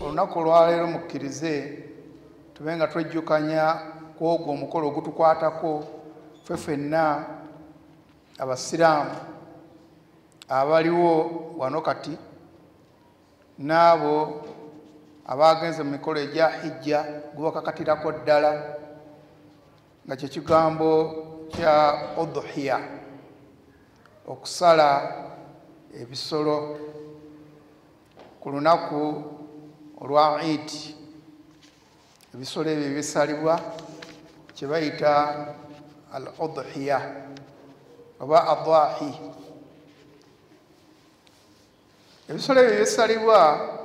olunaku olwaleero mukkirize tube nga twejjukanya ku ogwo omukolo ogutukwatako ffe ffenna abasiraamu abaliwo wano kati n'abo abagenze mu mikolo egya hijja gubakakatirako ddala nga kye kigambo kya udhiya okusala ebisolo ku lunaku olwa Eid. Ebisolo ebyo bisalibwa kye bayita al udhiya oba adhahi. Ebisolo ebyo bisalibwa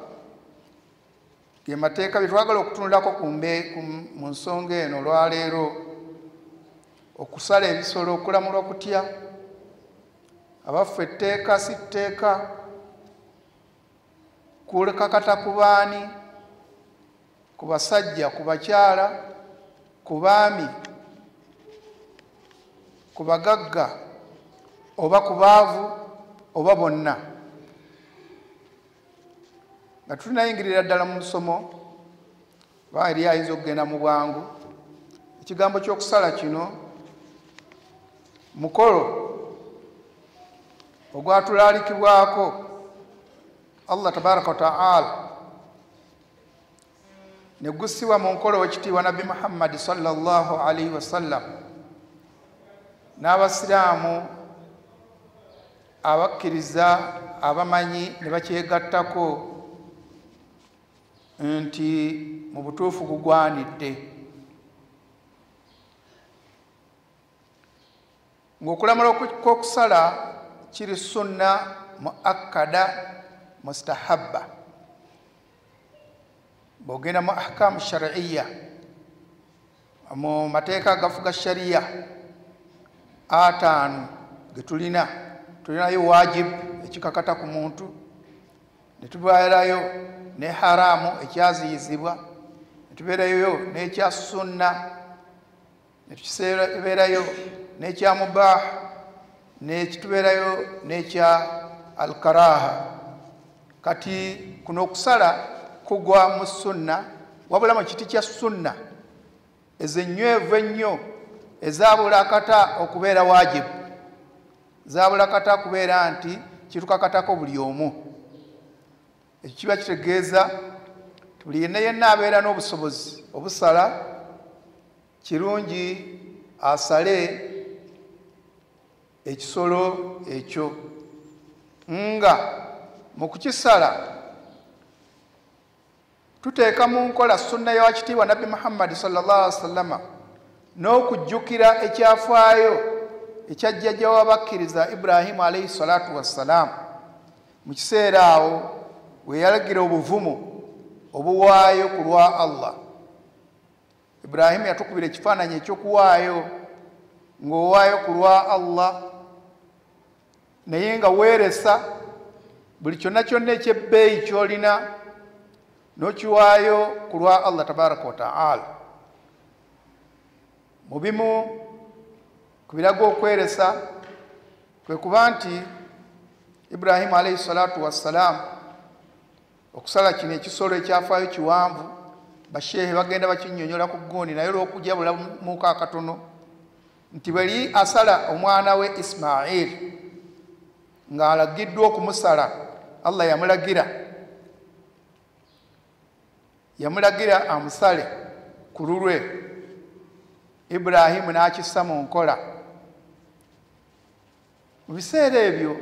ge mateeka bye twagala okutunulako mu nsonga eno olwaleero. Okusala ebisolo okulamulwa kutya, abaffe etteeka si tteeka, kulekakata ku baani, ku basajja, ku bakyala, ku baami, ku bagagga oba ku baavu oba bonna. Nga tulinayingirira ddala mu nsomo oba eri ayinza okugenda mu bwangu, ekigambo ky'okusala kino mukolo ogwatulaalikibwako Allah tabaraka wa ta'ala ne gussibwa mu nkola w'ekitiibwa Nabbi Muhammad sallallahu alaihi wasallam n'abasiraamu abakkiriza abamanyi ne bakyegattako nti mu butuufu gugwanidde. Ng'okulamula kw'okusala kiri sunna muakkada mustahabba. Bw'ogenda mu ahkaamu shar'iyya, mu mateeka agafuga shariya ataano ge tulinayo wajib ekikakata ku muntu, ne tubeerayo ne haramu ekyaziyizibwa, ne tubeerayo n'ekya sunna, ne tubeerayo n'ekya mubah, ne tubeerayo n'ekya alkaraha. Kati kuno okusala kugwa mu sunna, wabula mu kiti kya sunna ezennywevu ennyo ezaabula kata okubeera wajibu, zaabula kata kubeera nti kitukakatako buli omu. Ekyo kiba kitegeeza buli yenna abeera n'obusobozi obusala, kirungi asale ekisolo ekyo. Nga mu kukisala tuteeka mu nkola sunna ya kitiibwa Nabbi Muhammad sallallahu alaihi wasallam n'okujjukira ekyafaayo ekya jjajja w'abakkiriza Ibrahimu alaihi salatu wassalam mu kiseera awo we yalagira obuvumu obuwaayo ku lwa Allah. Ibrahimu yatukubira ekifaananyi ekyokuwaayo, ng'owaayo ku lwa Allah naye nga weeresa buli kyonna kyonna ekyebbeeyi ky'olina n'okiwaayo ku lwa Allah tabaraka wa ta'ala. Mu bimu ku biraga okweresa kwe kuba nti Ibrahimu alaihi salatu wassalam okusala kino ekisolo ekyafaayo kiwanvu, basheehe bagenda bakinnyonnyola ku gundi, naye olw'okujabula muka akatono nti bweli asala omwana we Ismail ng'alagiddwa okumusala, Allah yamulagira amusale ku lulwe. Ibrahimu n'akissa mu nkola. Mu biseera ebyo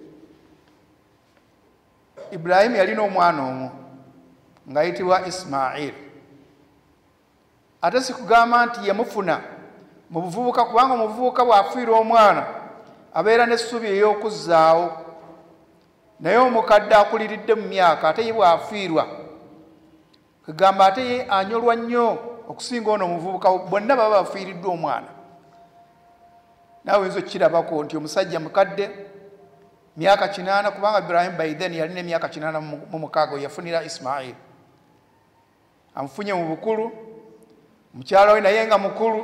Ibrahimu yalina omwana omu ng'ayitibwa Ismail. Ate si kugamba nti yamufuna mu buvubuka, kubanga omuvubuka bw'afiirwa omwana abeera n'essubi ey'okuzzaawo, naye omukadde akuliridde mu myaka ate ye bw'afiirwa kugamba ate ye anyolwa nnyo okusinga ono omuvubuka. Bonna baba bafiiriddwa omwana. Naawe oyinza okukirabako nti omusajja mukadde myaka 80, kubanga Ibrahimu by then yalina emyaka 86 yafunira Ismail. Amufunye mu bukulu, mukyala we naye nga mukulu.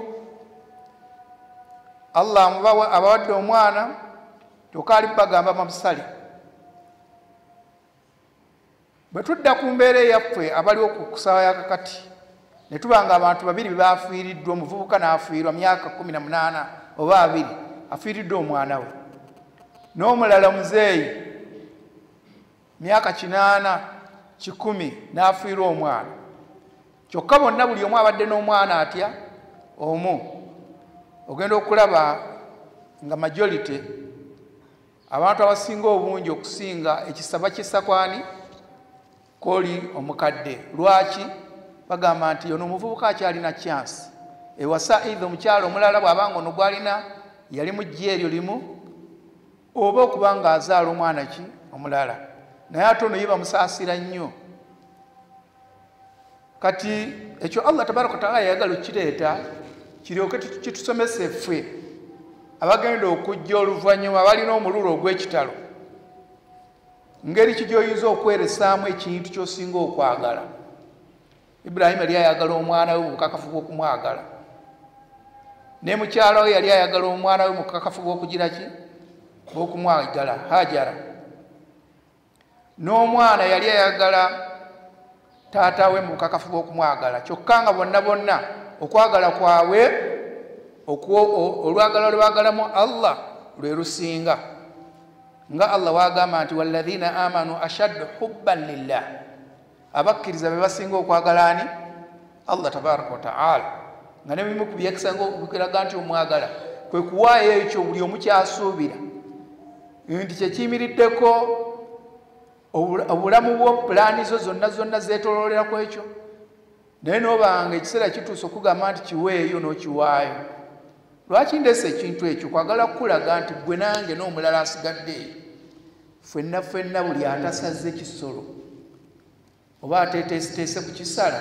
Allah abawadde omwana kyokka ali bagamba bamusale. bwe tudda ku mbeera eyaffe abaliwo ku kusaawa ya kakati ne tubanga abantu babiri baafiiriddwa, omuvubuka n'afiirwa myaka 18 oba 20 afiiriddwa omwana we, n'omulala muzeeyi myaka 8 10 n'afiirwa omwana. Kyokka bonna buli omu abadde n'omwana atya omu. Ogenda okulaba nga majority abantu abasinga obungi okusinga ekisaba kisakwani koli omukadde. Lwaki? Bagamba nti ono omuvubuka akyalina chance ewasa either omukyalo omulala bw'abanga ono gwalina yali mu jje eryo limu oba okuba nga azaala omwana ki omulala, naye ate ono ye bamusaasira nnyo. Kati ekyo Allah tabaraka wataala yayagala okireeta kiryoke kitusomese ffe abagenda okujja oluvannyuma balina omululu ogw'ekitalo, ngeri ki gy'oyinza okweresaamu ekintu ky'osinga okwagala. Ibrahima yali ayagala omwana we mu bukakafu bw'okumwagala, ne mukyala we yali ayagala omwana we mu bukakafu bw'okugira ki bw'okumwagala, Hajara. N'omwana yali ayagala taata we mu bukakafu bw'okumwagala, kyokka nga bonna okwagala kwabwe olwagala lwe baagalamu Allah lwe lusinga, nga Allah wagamba nti walladhina amanu ashaddu hubban lillah, abakkiriza be basinga okwagala ani? Allah tabaraka wataala. Nga ne bimu ku byekisanga okulaga nti omwagala kwe kuwaayo ekyo buli omu kyasuubira nti kyekiyimiriddeko obulamu bwo, pulaani zo zonna zeetooloolera ku ekyo, naye n'obanga ekiseera kituuse okugamba nti kiweeyo n'okiwaayo. Lwaki ndeese ekintu ekyo? Kwagala kukulaga nti gwe nange n'omulala asigadde ffenna buli atasaze kisolo oba ateeteesiteese ku kisala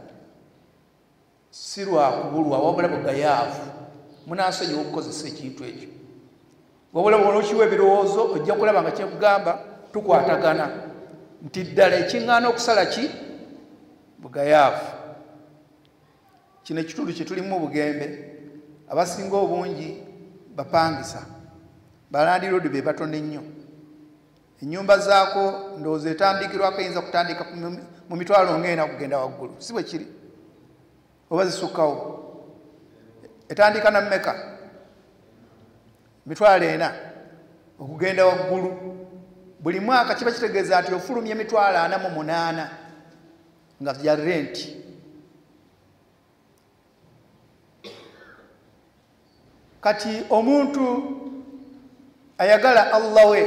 si lwakubulwa, wabula bugayaavu munaasonyiwa okukozesa ekintu ekyo. Wabula bw'onookiwa ebirowoozo ojja kulaba nga kyekugamba tukwatagana nti ddala ekiŋŋaana okusala ki bugayaavu. Kino ekitundu kye tulimu Bugembe abasinga obungi bapangisa, balandiroodi be batono ennyo. Ennyumba zaako ndowooza etandikirwako eyinza kutandika mu mitwalo ng'ena kugenda waggulu, si bwe kiri? Oba zisukkawo? Etandika na mmeka? Mitwalo 4 okugenda waggulu. Buli mwaka kiba kitegeeza nti ofulumya emitwalo 48 nga gya renti. Kati omuntu ayagala Allah we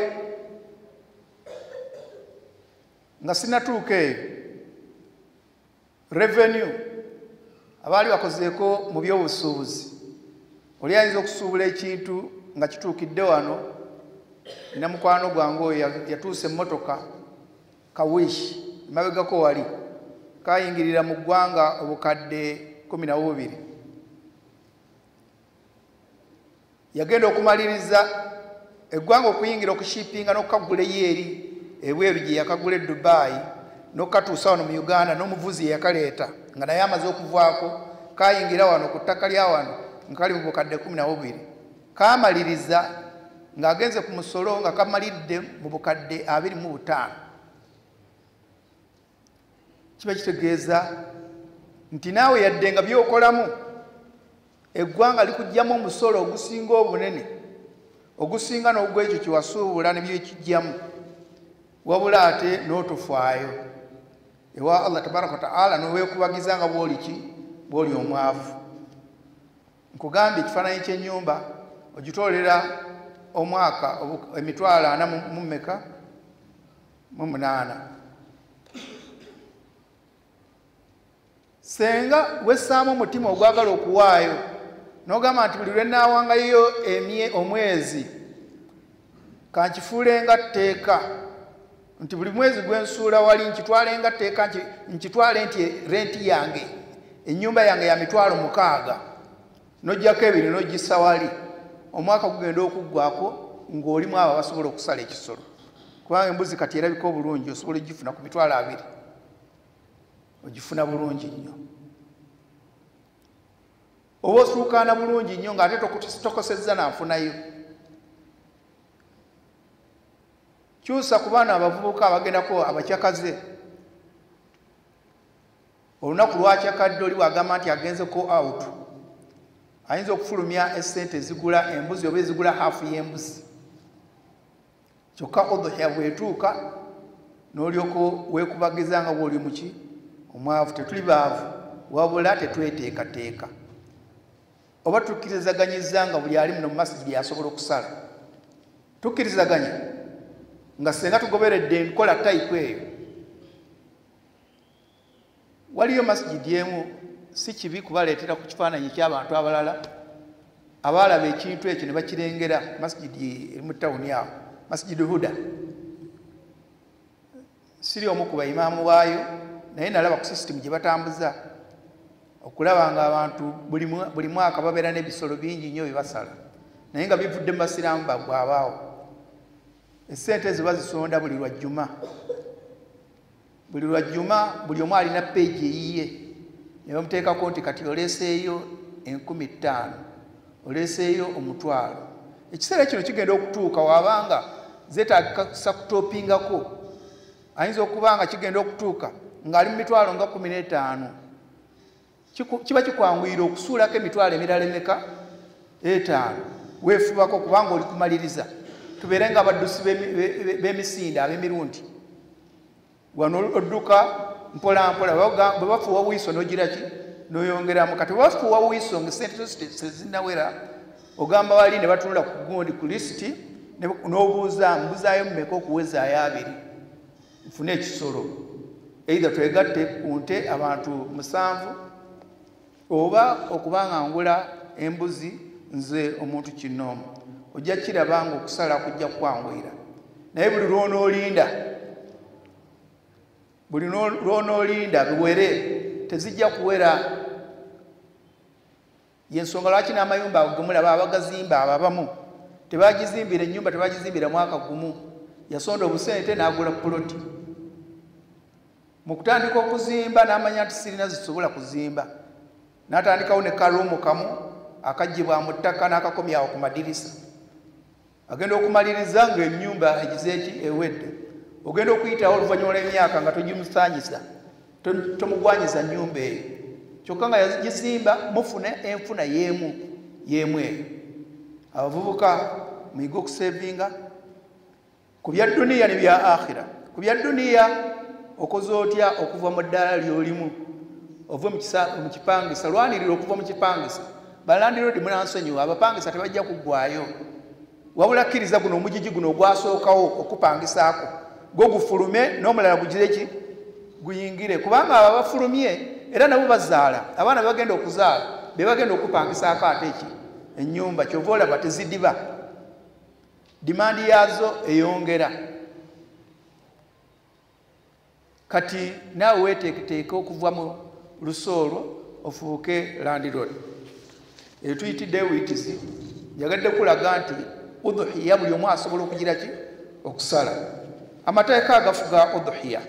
nga sinatuuka eyo, revenue abaali bakozeeko mu by'obusuubuzi, oli ayinza okusuubula ekintu nga kituukidde wano. Nina mukwano gwange oyo yatuusa emmotoka kawishi emabegako wali kayingirira mu ggwanga obukadde 12. Yagenda okumaliriza eggwanga okuyingira okushipinga n'okukagulayo eri ebweru gye yakagula e Dubai n'okukatuusa wano mu Uganda, n'omuvuzi eyakaleeta nga naye amaze okuvaako, kayingira wano ku ttaka lya wano nga kali mu bukadde 12. Kamaliriza ng'agenze ku musolo nga kamalidde mu bukadde 25. Kiba kitegeeza nti naawe yadde nga by'okolamu eggwanga likugyamu omusolo ogusinga obunene ogusinga n'ogw'ekyo kye wasuubula ne byekijjamu, wabula ate n'otofaayo ewa Allah tabaraka wataala n'oweekubagiza nga bw'oli ki? Bw'oli omwavu. Nkugambye ekifaananyi ky'ennyumba ogitoolera omwaka emitwalo 48. Senga wessaamu omutima ogwagala okuwaayo n'ogamba nti buli lwe naawangayo omwezi kankifuule nga tteeka, nti buli mwezi gwensuula wali nkitwale nga tteeka, nkitwale nti renti yange ennyumba yange ya mitwalo 6, n'oggyako 2 n'ogissa wali, omwaka gugenda okuggwako ng'olimu abo basobola okusala ekisolo. Kubanga embuzi kati erabika obulungi osobola ogifuna ku mitwalo 2, ogifuna bulungi nnyo. Oba osuukaana bulungi nnyo ng'ate tokosezza nanfunayo. Kyusa ku baana abavubuka abagendako abakyakaze olunaku lwakyakadde oli bwagamba nti agenzeko out ayinza okufulumya esente ezigula embuzi oba ezigula hafu y'embuzi kyokka udhuhiya bwetuuka n'olyoko weekubagiza nga bw'oli muki omwavu. Tetuli baavu wabula tetweteekateeka oba tukkirizaganyizza nga buli ali muno mu masjidi asobola okusala. Tukkirizaganya nga senga tugoberedde enkola tayipu eyo. Waliyo masjidi emu si kibi kubaleetera ku kifaananyi ky'abantu abalala abaalaba ekintu ekyo ne bakirengera. Masjidi eri mu tawuni awo, Masjidi Huda. Siri omu ku baimaamu waayo naye nalaba ku sisitimu gye batambuza okulaba nga abantu buli mwaka babeera n'ebisolo bingi nnyo bibasala naye nga bivudde mu basiraamu baggwe abaawo. Essente ezo bazisonda buli lwajjuma. Buli lwajjuma buli omu alina peegi eyiye ne bamuteekako nti kati oleeseeyo 50,000 oleeseeyo 1,000. Ekiseera kino kigenda okutuuka wabanga zeetaagisa kutoopingako. Ayinza okuba nga kigenda okutuuka ng'ali mu mitwalo nga 15. Kiba kikwanguyira okusuulako emitwalo emirala emeka 5 weefubako kubanga oli kumaliriza. Tubeere nga abaddusi b'emisinde ab'emirundi wano odduka mpola mpola bwe bafuuwa wiiso n'ogira ki n'oyongeramu. Kati bwe bafuuwa wiiso ng'essente tezinnawera ogamba wali ne batunula ku gundi ku lisiti n'obuuza mbuzaayo mmeka okuwezaayo 2 nfune ekisolo either twegatte ku nte abantu 7 oba okuba nga ngula embuzi nze omuntu kinoomu. Ojja kiraba nga okusala kujja kwanguyira naye buli lwonoolinda biwere tezijja kuwera. Yensonga lwaki n'amayumba ago gemulaba abagazimba abamu tebagizimbira ennyumba tebagizimbira mwaka gumu, yasonda obusente n'agula puloti. Mu kutandika okuzimba n'amanya nti sirina zisobola kuzimba n'atandikawo ne kaluumu kamu akaggyibwa mu ttaka n'akakomyawo ku madirisa. Agenda okumaliriza ng'ennyumba egizeeki ewedde. Ogenda okuyitawo oluvannyuma lw'emyaka nga togimusaanyisa tomugwanyiza nnyumba eyo kyokka nga yazigizimba mufune enfuna y'emu eyo. Abavubuka muyige okusevinga ku bya dduniya ne bya akhira. Ku bya dduniya okoze otya okuva mu ddaala ly'olimu ove mu kipangisa. Lwanirira okuva mu kipangisa. Balandiroodi munansonyiwa abapangisa tebajja kuggwayo wabula kkiriza guno omugigi guno ogwasookawo okupangisaako gwo gufulume n'omulala gugire ki guyingire kubanga abo abafulumye era nabo bazaala abaana bagenda okuzaala be bagenda okupangisaako ate ki ennyumba. Kyova olaba tezidiba dimandi yaazo eyongera. Kati naawe weeteeketeeke okuva mu lusoolwo ofuuke landiroodi. Eyo tuyitidde wiitizi yagadde kulaga nti udhuhiya buli omu asobola okugira ki okusala. Amateeka agafuga udhuhiya.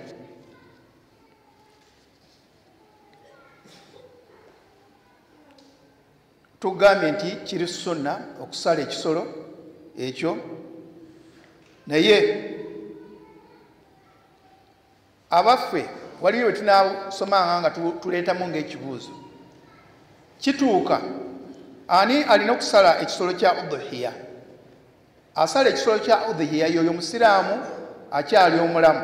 Tugambye nti kiri sunna okusala ekisolo ekyo naye abaffe waliyo bwe tunaasomanga nga tuleetamu ng'ekibuuzo kituuka ani alina okusala ekisolo kya udhuhiya? Asala ekisolo kya udhuhiya yoyo musiraamu akyali omulamu.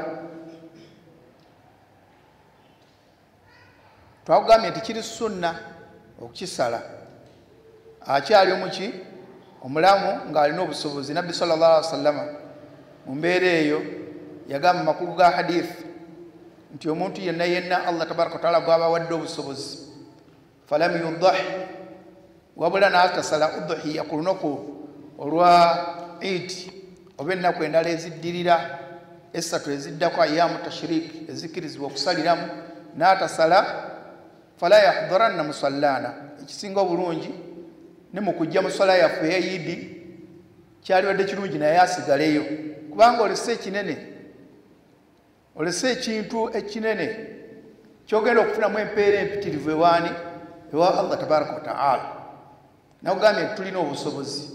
Twakugambye nti kiri sunna okukisala akyali omuki omulamu ng'alina obusobozi. Nabbi sallallahu alaihi wasallam mu mbeera eyo yagamba makulu ga hadithi nti omuntu yenna Allah tabaraka wa taala gw'aba wadde obusobozi falam yudahi wabula n'atasala udhuhiya ku lunaku olwa Eid oba ennaku endala eziddirira 3 eziddako ayyamu tashrik ezikirizibwa okusaliramu n'atasala fala yahduranna musallana. Ekisinga obulungi ne mu kujja mu swala yaffe eya Eid kyalibadde kirungi naye asigaleyo kubanga olese ekinene olese ekintu ekinene kyogenda okufunamu empeera empitirivu ewaani ewa Allah tabaraka wa taala. Nakugambye nti tulina obusobozi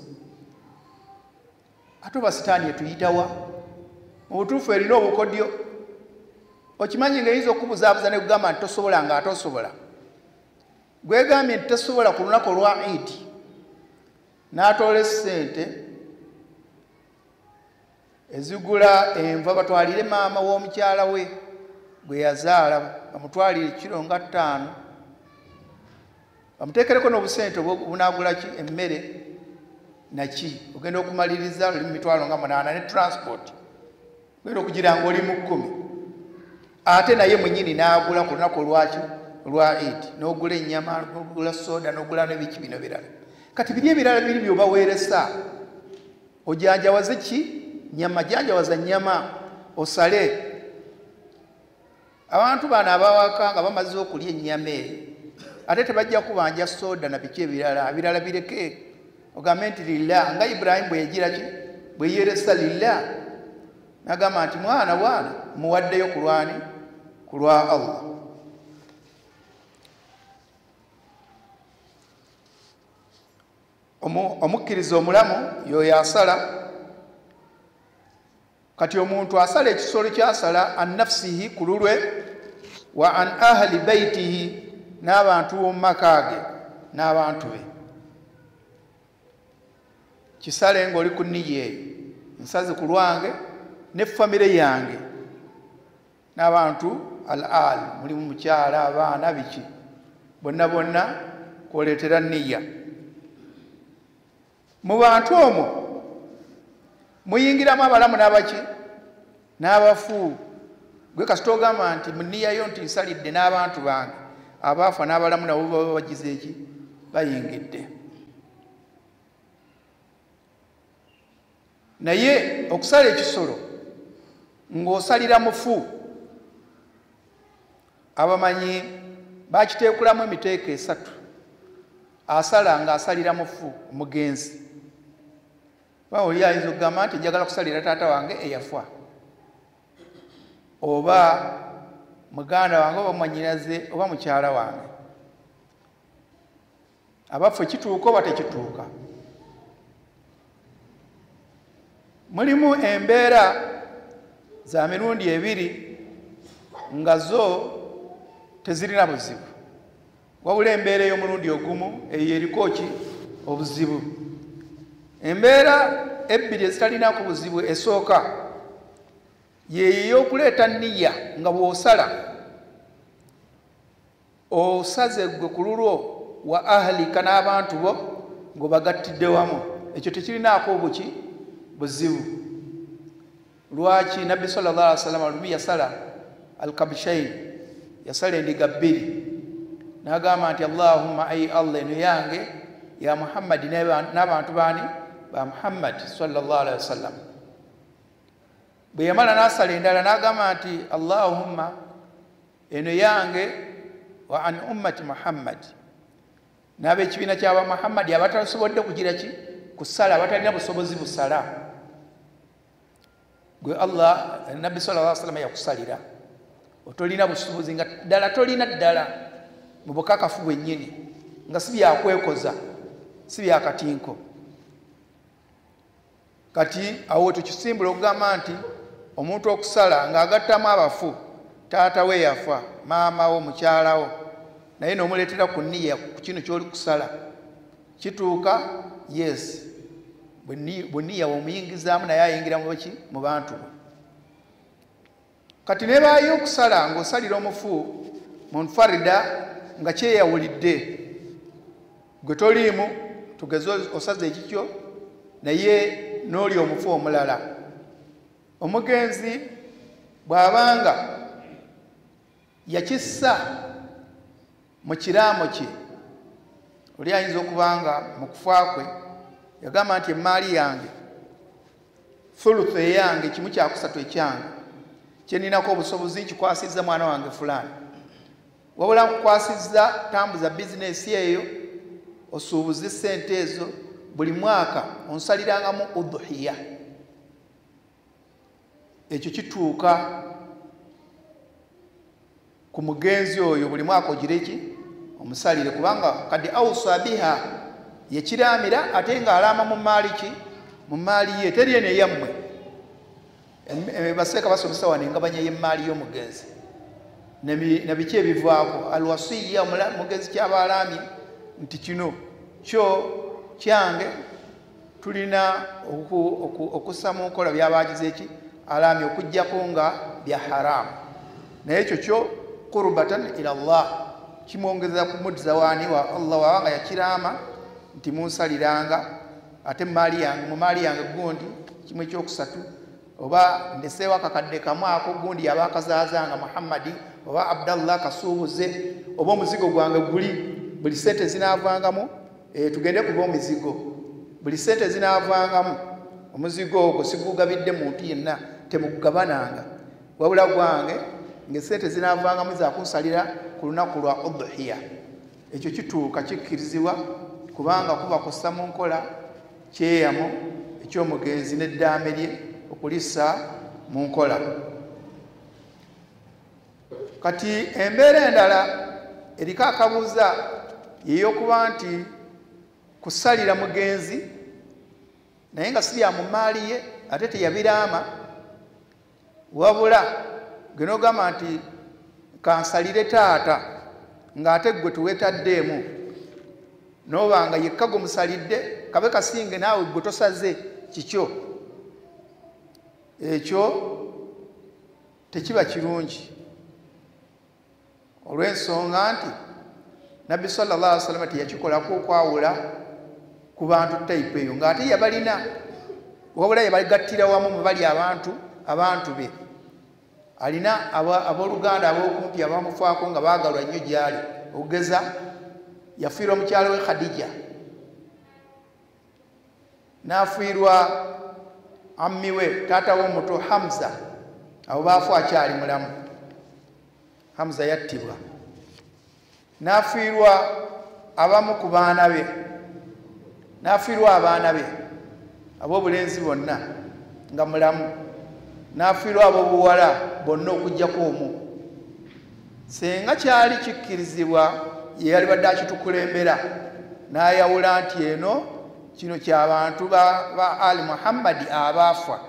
ate oba sitaani etuyitawa mu butuufu erina obukodyo okimanyi ng'eyinza okubuzaabuza ne kugamba nti tosobola nga ate osobola. Gwegambye nti tosobola ku lunaku olwa Eid n'atoola essente ezigula enva batwalire maama w'omukyala we gwe yazaala bamutwalire kiro nga 5 bamuteekereko n'obusente obunaagula ki emmere naki ogenda okumaliriza luli mu mitwalo nga 8 ne transport ogenda okugira nga oli mu 10 ate naye mwenyini n'agula ku lunaku olwaki olwa Eid n'ogula ennyama n'ogula soda n'ogula n'ebiki bino birala. Kati biri ebirala biri byobaweeresa ojanjawaze ki nyama janjawaza nyama osale. Abantu bano abawaka nga bamaze okulya ennyama ate tebajja kubanja soda na biki ebirala bireke ogambe nti lillah nga Ibrahim bwe yagira ki bwe yeresa lillah n'agamba nti mwana muwaddeyo kulwani kulwa Allah. Omukkiriza omulamu yoyo asala. Kati omuntu asala ekisolo kyasala an nafsihi ku lulwe wa an ahli baitihi n'abantu b'omu maka ge n'abantu be. Kisale ng'oli ku nniya eyo nsaze ku lwange ne famire yange n'abantu al mulimu mukyala abaana biki bonna kwoleetera nniya. Mu bantu omwo muyingiramu abalamu n'abaki n'abafu. Gwe kasita ogamba nti mu nniya yo nti nsalidde n'abantu bange abaafa n'abalamu nabo baba bagize eki bayingidde. Naye okusala ekisolo ng'osalira mufu abamanyi bakiteekulamu emiteeko 3. Asala ng'asalira mufu omugenzi. Oli ayinza okugamba nti njagala kusalira taata wange eyafa oba muganda wange oba mwanyinaze oba mukyala wange. Abafu kituuka oba tekituuka. Mulimu embeera za mirundi 2 nga zo tezirina buzibu wabula embeera ey'omulundi ogumu eyo eriko ki obuzibu. Embeera 2 ezitalinako buzibu esooka yeeyo okuleeta nniya nga bw'osala osaze gwe ku lulwo wa ahlika n'abantu bo ng'obagattidde wamu. Ekyo tekirinaako obuki buzibu. Lwaki Nabbi sallallahu alaihi wasallam alumi yasala al-kabshayn yasala endiga 2 n'agamba nti Allahumma ay Allah eno yange ya Muhammad n'abantu bani ba Muhammad sallallahu alaihi wasallam. Bwe yamala n'asala endala n'agamba nti Allahumma eno yange wa an ummati Muhammad n'ab'ekibiina ky'aba Muhammad abatasobodde kugira ki kusala abatalina busobozi busala. Gwe Allah Nabbi sallallahu alaihi wasallam yakusalira otolina busobozi nga ddala tolina ddala mu bukakafu bwennyini nga si byakwekoza si byakatinko. Kati awo tukisimbula okugamba nti omuntu okusala ng'agattamu abafu taata we yafa maama wo mukyala wo naye n'omuleetera ku nniya ku kino ky'oli kusala kituuka yes bwe nniya w'omuyingizaamu naye ayingira mu ki mu bantu bo. Kati ne baayo okusala ng'osalira omufu munfarida nga kyeyawulidde gwe toliimu tugeze osaze ekikyo naye n'oli omufu omulala. Omugenzi bw'abanga yakissa mu kiraamo kye oli ayinza okubanga mu kufa kwe yagamba nti emaali yange thuluth eyange 1/3 ekyange kyeninako obusobozi nkikwasizza mwana wange fulani wabula nkukwasizza tambuza bizinesi eyo osuubuze sente ezo buli mwaka onsalirangamu udhuhiya. Ekyo kituuka ku mugenzi oyo buli mwaka ogireki omusalire kubanga kadi awusa biha yekiramira ate nga alama mu maali ki mu maali ye teri ene yammwe baseeka basomesa wano engabanya y'emaali y'omugenzi nabiki ebivaako alwasiya mugezi kyabalaamye nti kino kyo kyange tulina okussa mu nkola byabagize eki alaamye okujjako nga bya haramu naye ekyo kyo qurbatan ila Allah kimwongeza ku mudzizawaani wa Allah wabanga yakiraama nti munsaliranga ate mu maali yange gundi kimu ekyokusatu oba ndeseewo akakadde kamu ako gundi yaba akazaazanga Muhammadi oba Abdallah kasuubuze oba omuzigo gwange buli sente zinaavangamu tugende kuba omuzigo buli sente zinaavangamu omuzigo ogwo sigugabidde muntu yenna temugugabananga wabula gwange ng'esente zinaavangamu zakunsalira ku lunaku lwa udhiya ekyo kituuka kikkirizibwa kubanga kuba kussa mu nkola kyeyamo ekyomugenzi n'eddaame lye okulissa mu nkola kati embeera endala eriko akabuuza yeyokuba nti kusalira mugenzi naye nga si ya mu maali ye ate teyabiraama wabula genogamba nti kansalire taata ng'ate gwe tuwetaddeemu noba nga yekka gwe musalidde kabe kasinge naawe gwe tosaze kikyo ekyo tekiba kirungi olw'ensonga nti nabbi sallallahu alaihi wasallam teyakikolako okwawula ku bantu tayipu eyo ng'ate yabalina wabula yabagattira wamu mu bali abantu be alina abooluganda ab'okumpi abamufaako nga baagalwa nnyo gy'ali okugeza yafiirwa mukyalo we Khadija n'afiirwa ammi we taata w'omuto Hamza abo baafu akyali mulamu Hamza yattibwa n'afiirwa abamu ku baana be n'afiirwa abaana be ab'obulenzi bonna nga mulamu n'afiirwa ab'obuwala bonna okuggyako omu senga kyali kikkirizibwa ye yali badde akitukulembera n'ayawula nti eno kino ky'abantu ba Ali Muhammadi abaafa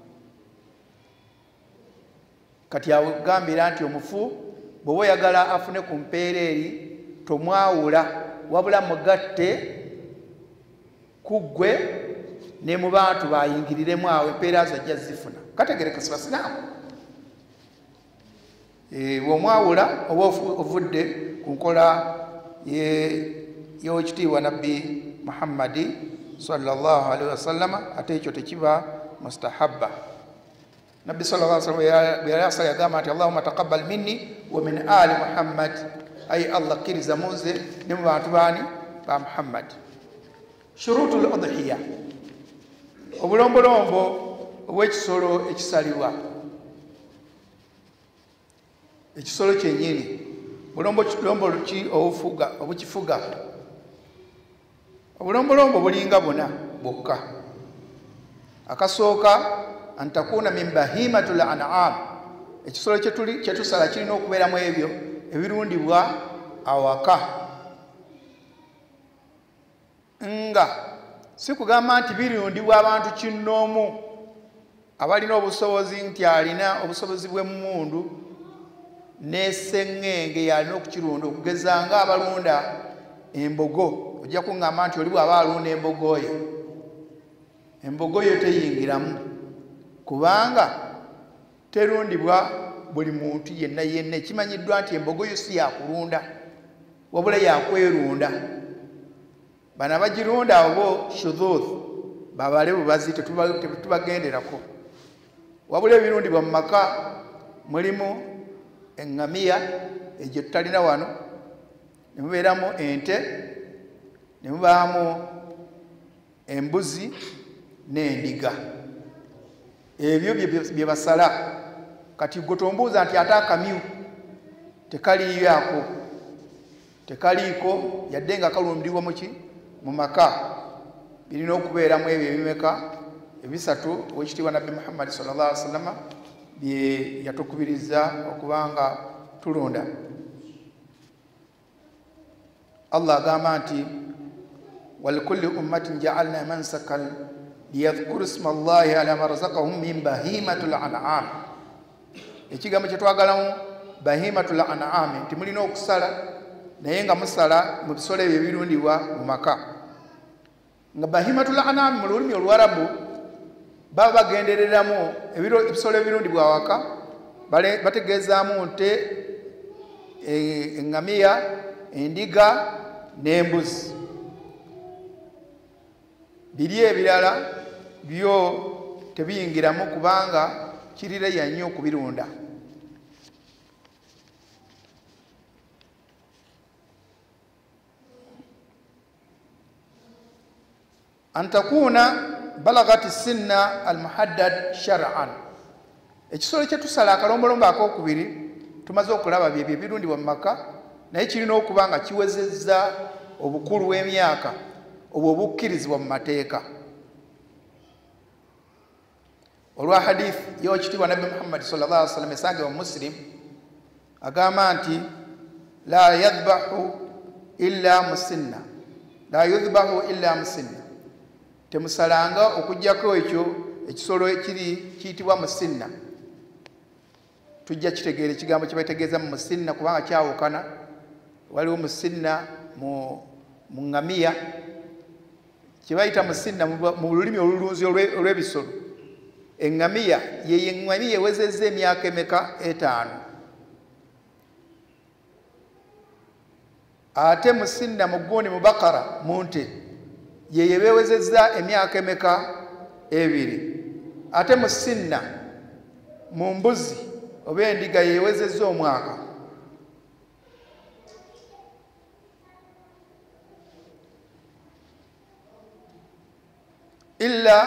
kati agambira nti omufu bw'oba oyagala afune ku mpeera eri tomwawula wabula mugatte ku ggwe ne mu bantu bayingiriremu awo empeera zajja zifuna kategereka sibasiraamu bw'omwawula oba ovudde ku nkola y'owekitiibwa nabbi Muhammadi sallallahu alaihi wasallama ate ekyo tekiba mustahabba nabbi sallallahu alaihi wasallam bwe yali asala yagamba nti Allahumma taqabbal minni wa min ali Muhammad ay Allah kkiriza munze ne mu bantu baani ba Muhammad shurutul udhiya obulombolombo obw'ekisolo ekisalibwa ekisolo kyennyini bulombolombo ki obukifuga obulombolombo bulinga buna bwokka akasooka antakuna min bahimatul an'am ekisolo kyetusala kirina okubeeramu ebyo ebirundibwa awaka nga si kugamba nti birundibwa abantu kinnoomu abalina obusobozi nti alina obusobozi bw'emmundu n'esseŋŋenge yalina okukirunda okugeza nga abalunda embogo ojja kuŋŋamba nti oli bw'aba alunda embogo yo teyingiramu kubanga terundibwa buli muntu yenna ekimanyiddwa nti embogo yo si yakulunda wabula yakwerunda bano abagirunda abo shudhuth babale bubazi tetubagenderako wabula ebirundibwa mu maka mulimu eŋŋamiya egyo tutalina wano ne mubeeramu ente ne mubaamu embuzi n'endiga ebyo bye basala kati gwe tombuuza nti ate akamyu tekaliiko yadde nga kalundibwa mu maka birina okubeeramu ebyo ebimeka ebisatu owekitiibwa nabbi Muhammad sallallahu alaihi wasallama bye yatukubiriza okubanga tulunda Allah agamba nti walikulli ummatin ja'alna mansakan liyadhkuru isma Allahi ala ma razaqahum min bahimatil an'am ekigambo kye twagalamu bahimatul an'am nti mulina okusala naye nga musala mu bisolo ebyo ebirundibwa mu maka nga bahimatul an'am mu lulimi olwarabu baba bagendereramu ebisolo ebirundibwa awaka bategeezaamu nte eŋŋamiya endiga n'embuzi biri ebirala byo tebiyingiramu kubanga kirireya nnyo okubirunda an takuna balagati sinna almuhaddad shar'an ekisolo kyetusala akalombolombo akokubiri tumaze okulaba byebyo ebirundibwa mu maka naye kirina okuba nga kiwezezza obukulu bw'emyaka obwo obukkirizibwa mu mateeka olwa hadith y'ekitiibwa nabbi Muhammad sallallahu alaihi wasallam esangibwa mu Muslim agamba nti la yadhbahu illa musinna la yudhbahu illa musinna temusalanga okujjako ekyo ekisolo ekiri kiyitibwa musinna tujja kitegeera ekigambo kye bategeeza mu musinna kubanga kyawukana waliwo musinna mu ŋŋamiya kye bayita musinna mu lulimi olulunzi olw'ebisolo eŋŋamiya yeyo eŋŋamiya ewezezza emyaka emeka 5 ate musinna mu ggoni mu bakara mu nte yeyo beewezezza emyaka emeka 2 ate musinna mu mbuzi oba endiga yeewezezza omwaka illa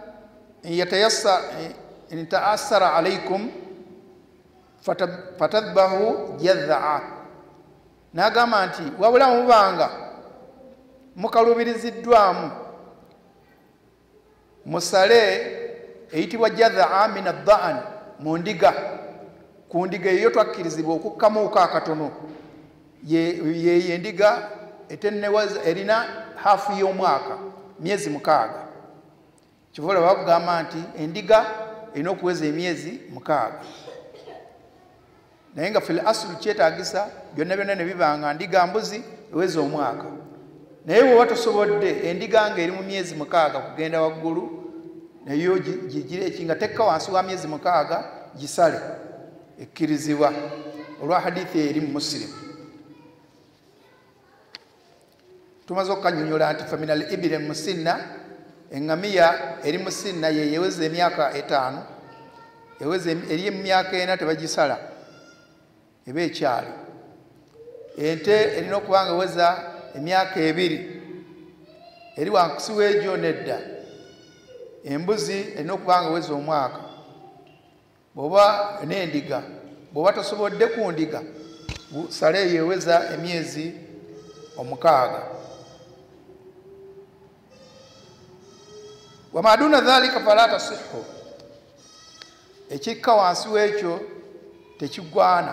in ta'assara alaykum fatadbahu jadha'a n'agamba nti wabula mubanga mukalubiriziddwamu musale eyitibwa jadha'a min ad-da'an mu ndiga ku ndiga eyo twakkirizibwa okukkamuuko akatono ye endiga etennewaza erina hafu y'omwaka myezi 6 kivola bakugamba nti endiga erina okuweza emyezi 6 naye nga fil asulu kyetaagisa byonna byonna ne bibanga ndiga mbuzi eweza omwaka naye bwe watosobodde endiga nga eri mu myezi 6 kugenda waggulu nayo gigire ekinga tekka wansi wa myezi 6 gisale ekkirizibwa olwa hadithi eri mu Muslim tumaze okukanyonyola nti faminal ibili musinna eŋŋamiya eri musinna yeyeweza emyaka 5 eweza eri emyaka 4 tebagisala eba ekyali ente erina okuba nga eweza emyaka 2 eri wankusi w'egyo nedda embuzi erina okuba nga eweza omwaka bw'oba n'endiga bw'oba tosobodde ku ndiga sale yeweza emyezi 6 wama duna dhalika fala tasihhu ekikka wansi w'ekyo tekigwana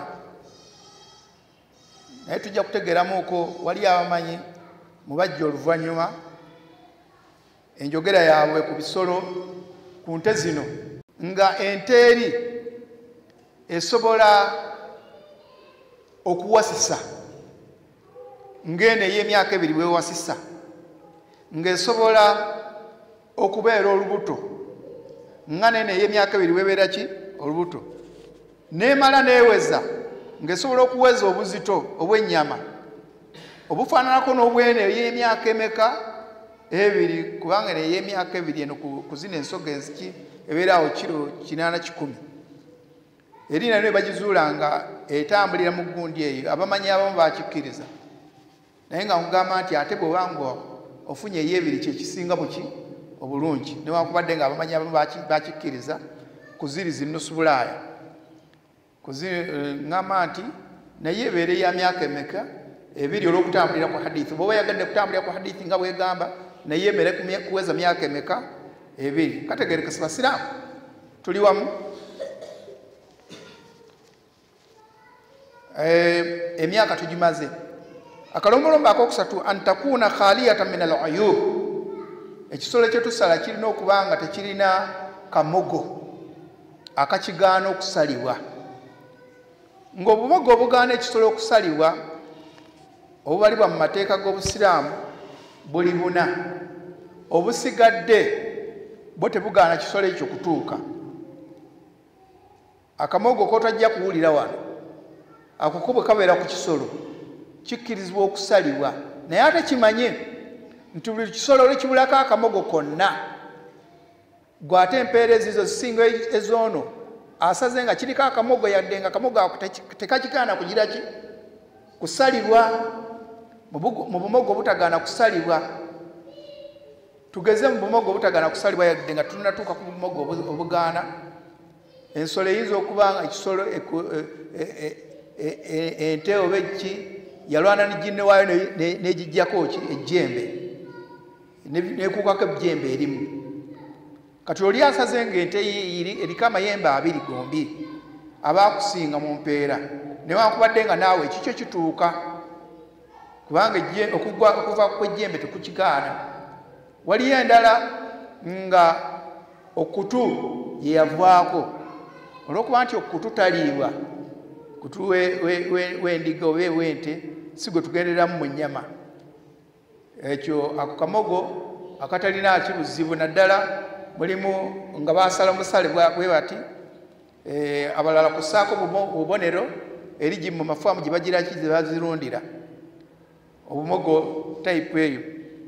naye tujja kutegeramuko wali abamanyi mubajja oluvannyuma enjogera yaabwe ku bisolo ku nte zino nga ente eri esobola okuwasisa ng'eno ey'emyaka 2 bwewasisa ng'esobola okubeera olubuto nga nene ey'emyaka 2 webeera ki olubuto neemala neeweza ng'esobola okuweza obuzito obw'ennyama obufaananako n'obwene ey'emyaka emeka 2 kubanga ne ey'emyaka 2 eno ku zino ensoga enziki ebeeraawo kiro 8-10 eri nayo bagizuula nga etambulira mu gundi eyo abamanyi abamu bakikkiriza naye nga nkugamba nti ate bw'obanga ofunye ey'ebiri kyekisinga buki obulungi newankubadde nga abamanyi abamu bakikkiriza kuziri zinusu bulaaya ŋŋamba nti naye ebeera ya myaka emeka 2 olw'okutambulira ku hadithi bw'oba yagadde kutambulira ku hadithi nga bwegamba naye emere kuweza myaka emeka 2 kategerekesa basiraamu tuli wamu emyaka tugimaze akalombolombo akokusatu an takuna khaliyatan min al-uyub ekisolo kyetusala kirina okuba nga tekirina kamogo akakigaana okusalibwa ng'obumogo obugaana ekisolo okusalibwa obubalibwa mu mateeka g'Obusiraamu buli 4 obusigadde bwo tebugaana kisolo ekyo kutuuka. Akamogo kotajja kuwulira wano ako ko bwe kabeera ku kisolo kikkirizibwa okusalibwa, naye ate kimanye nti buli kisolo olwekibulako akamogo konna gw'ate empeerezi zo zisinga ezoono asaze nga kiriko akamogo yadde nga akamogo ako tekakikaana kugira ki kusalibwa. Mu bumogo obutagaana kusalibwa, tugeze mu bumogo obutagaana kusalibwa yadde nga tunatuuka ku bumogo obugaana. Ensolo eyinza okuba nga ekisolo ente oba eki yalwana ne ginne waayo n'egijjako ki ejjembe nekuukako ejjembe erimu. Kati oli asaze ng'ente eriko amayembe 2 gombi aba akusinga mu mpeera, newankubadde nga naawe ekikyo kituuka kubanga okuva kw'ejjembe tekukigaana. Waliyo endala nga okutu ye yavaako olw'okuba nti okutu taliibwa, kutu w'endiga oba ew'ente si gwe tugenderamu mu nnyama. Ekyo ako kamogo akatalina kibuzibu naddala mulimu nga baasala musale bwe bati abalala kusaako bubonero eri mu mafaamu gye bagira ki ze bazirundira obumogo type eyo.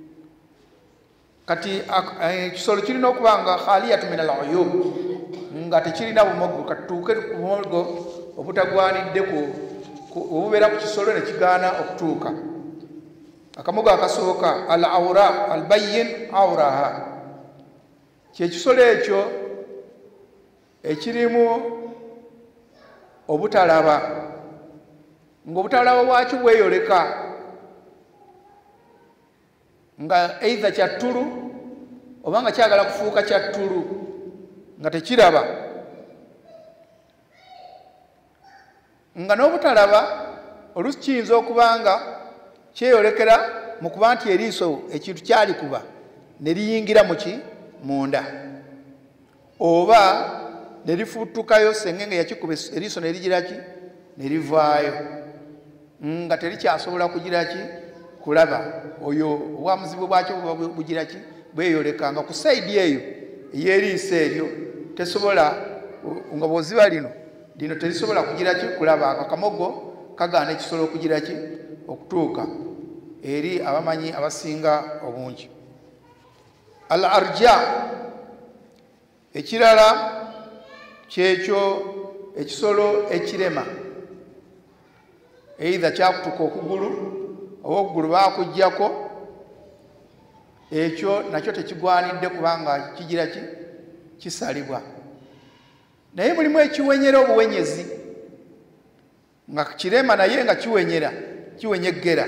Kati ekisolo kirina okuba nga khaliyatu min al-uyub nga tekirina bumogo. Katutuuke ku bumogo obutagwanidde obubeera ku kisolo ne kigaana okutuuka. Akamogo akasooka al-awra al-bayyin awraha, kyekisolo ekyo ekirimu obutalaba, ng'obutalaba bwakyo bweyoleka nga either kya ttulu oba nga kyagala kufuuka kya ttulu nga tekiraba, nga n'obutalaba oluusi kiyinza okuba nga kyeyolekera mu kuba nti eriiso ekintu kyalikuba ne liyingira munda, oba ne lifuutukayo sengenge yakikuba eriiso ne ligira ki ne livaayo nga terikyasobola kugira ki kulaba. Oyo obwamuzibu bwakyo bugira ki bweyoleka nga ku sayidi eyo ey'eriiso eryo tesobola nga bw'oziba lino terisobola kugira ki kulaba. Akamogo kagaana ekisolo okugira ki okutuuka eri abamanyi abasinga obungi. Al-arja ekirala kyekyo ekisolo ekirema, either kyakutuka okugulu oba okugulu baakuggyako, ekyo nakyo tekigwanidde kubanga kigira ki kisalibwa. Naye mulimu ekiwenyera obuwenyezi nga kirema naye nga kiwenyegera.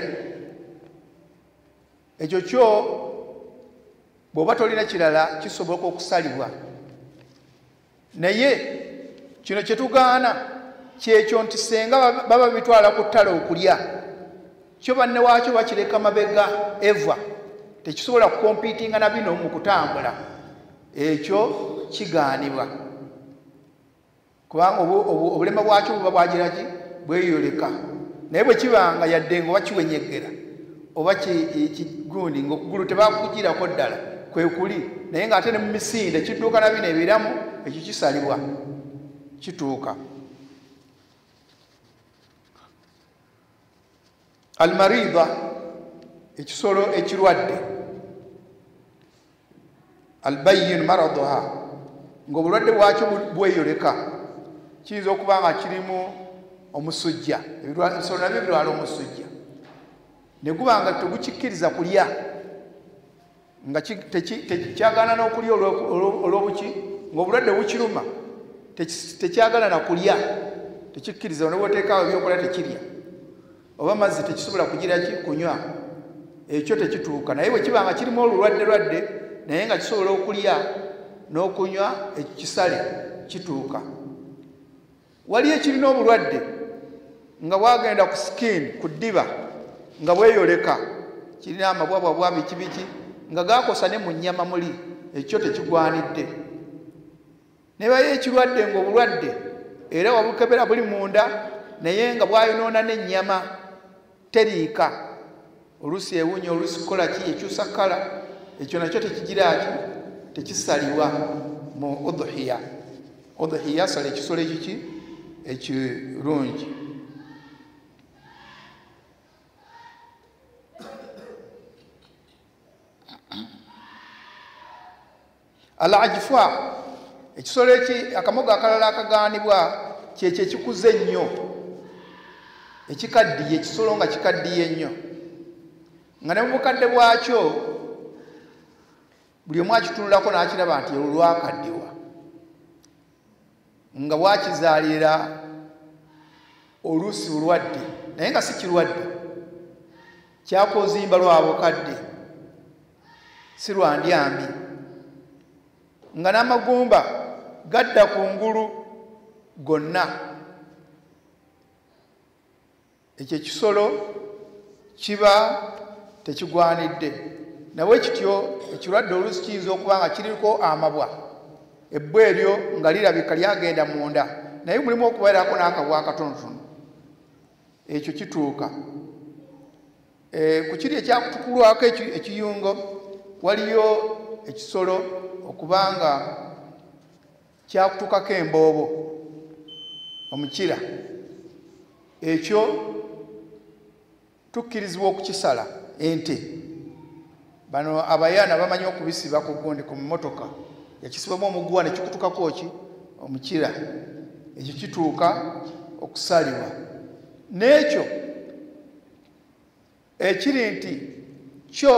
Ekyo kyo bw'oba tolina kirala kisoboka okusalibwa. Naye kino kye tugaana kyekyo nti senga baba bitwala ku ttale okulya, kyo banne waakyo bakireka mabega eva, tekisobola kukompiitinga na bino mu kutambula. Ekyo kigaanibwa kubanga obulema bwakyo buba bwagira ki bweyoleka. Naye bwe kibanga yadde nga bakiwenyegera oba kigundi ng'okugulu tebakugirako ddala kwe kuli, naye ng'ate ne mu misinde kidduuka na bino ebiramu, ekyo kisalibwa kituuka. Almarida ekisolo ekirwadde, albayyin maraduha ng'obulwadde bwakyo bweyoleka, kiyinza okuba nga kirimu omusujja, ebisolo nabyo birwala omusujja ne guba nga tegukikkiriza kulya, nga tekyagala n'okulya olw'obuki ng'obulwadde bukiruma tekyagala na kulya, tekikkiriza ne bw'oteekawo ebyokulya tekirya, oba mazzi tekisobola kugira ki kunywa, ekyo tekituuka. Naye bwe kiba nga kirimu olulwadde naye nga kisobola okulya n'okunywa, ekyo kisale kituuka. Waliyo ekirina obulwadde nga bwagenda ku skin ku ddiba nga bweyoleka, kirina amabwabwa biki nga gakosa ne mu nnyama muli, ekyo tekigwanidde. Ne bayo ekirwadde ng'obulwadde era wabukebera buli munda naye nga bwayonoona n'ennyama teriika oluusi ewunya oluusi kukola ki ekyusa kkala ekyo nakyo tekigira ki tekisalibwa mu udhiya. Udhiya sala ekisolo ekiki ekirungi. al ajfa ekisolo eki akamogo akalala akagaanibwa kyekyo ekikuze ennyo ekikaddiye ekisolo nga kikaddiye ennyo nga ne mu bukadde bwakyo buli omu akitunulako n'akiraba nti olwakaddiwa nga bwakizaalira oluusi bulwadde naye nga si kirwadde kyakozimba lwa bukadde si lwa ndyambi nga n'amagumba gadda ku ngulu gonna. Ekyo ekisolo kiba tekigwanidde. Nawe kityo ekirwadde oluusi kiyinza okuba nga kiriko amabwa ebbwa eryo nga lirabika lyagenda munda naye mulimu okubeerako n'akabwa akatonotono. Ekyo kituuka. Ku kiri ekyakutukulwako ekiyungo waliyo ekisolo okubanga kyakutukako emboobo omukira ekyo tukkirizibwa okukisala. Ente bano abayaana bamanyi okubisiba ku gundi ku mmotoka yakisibamu omuguwa nekikutukako ki omukira ekyo kituuka okusalibwa. N'ekyo ekiri nti kyo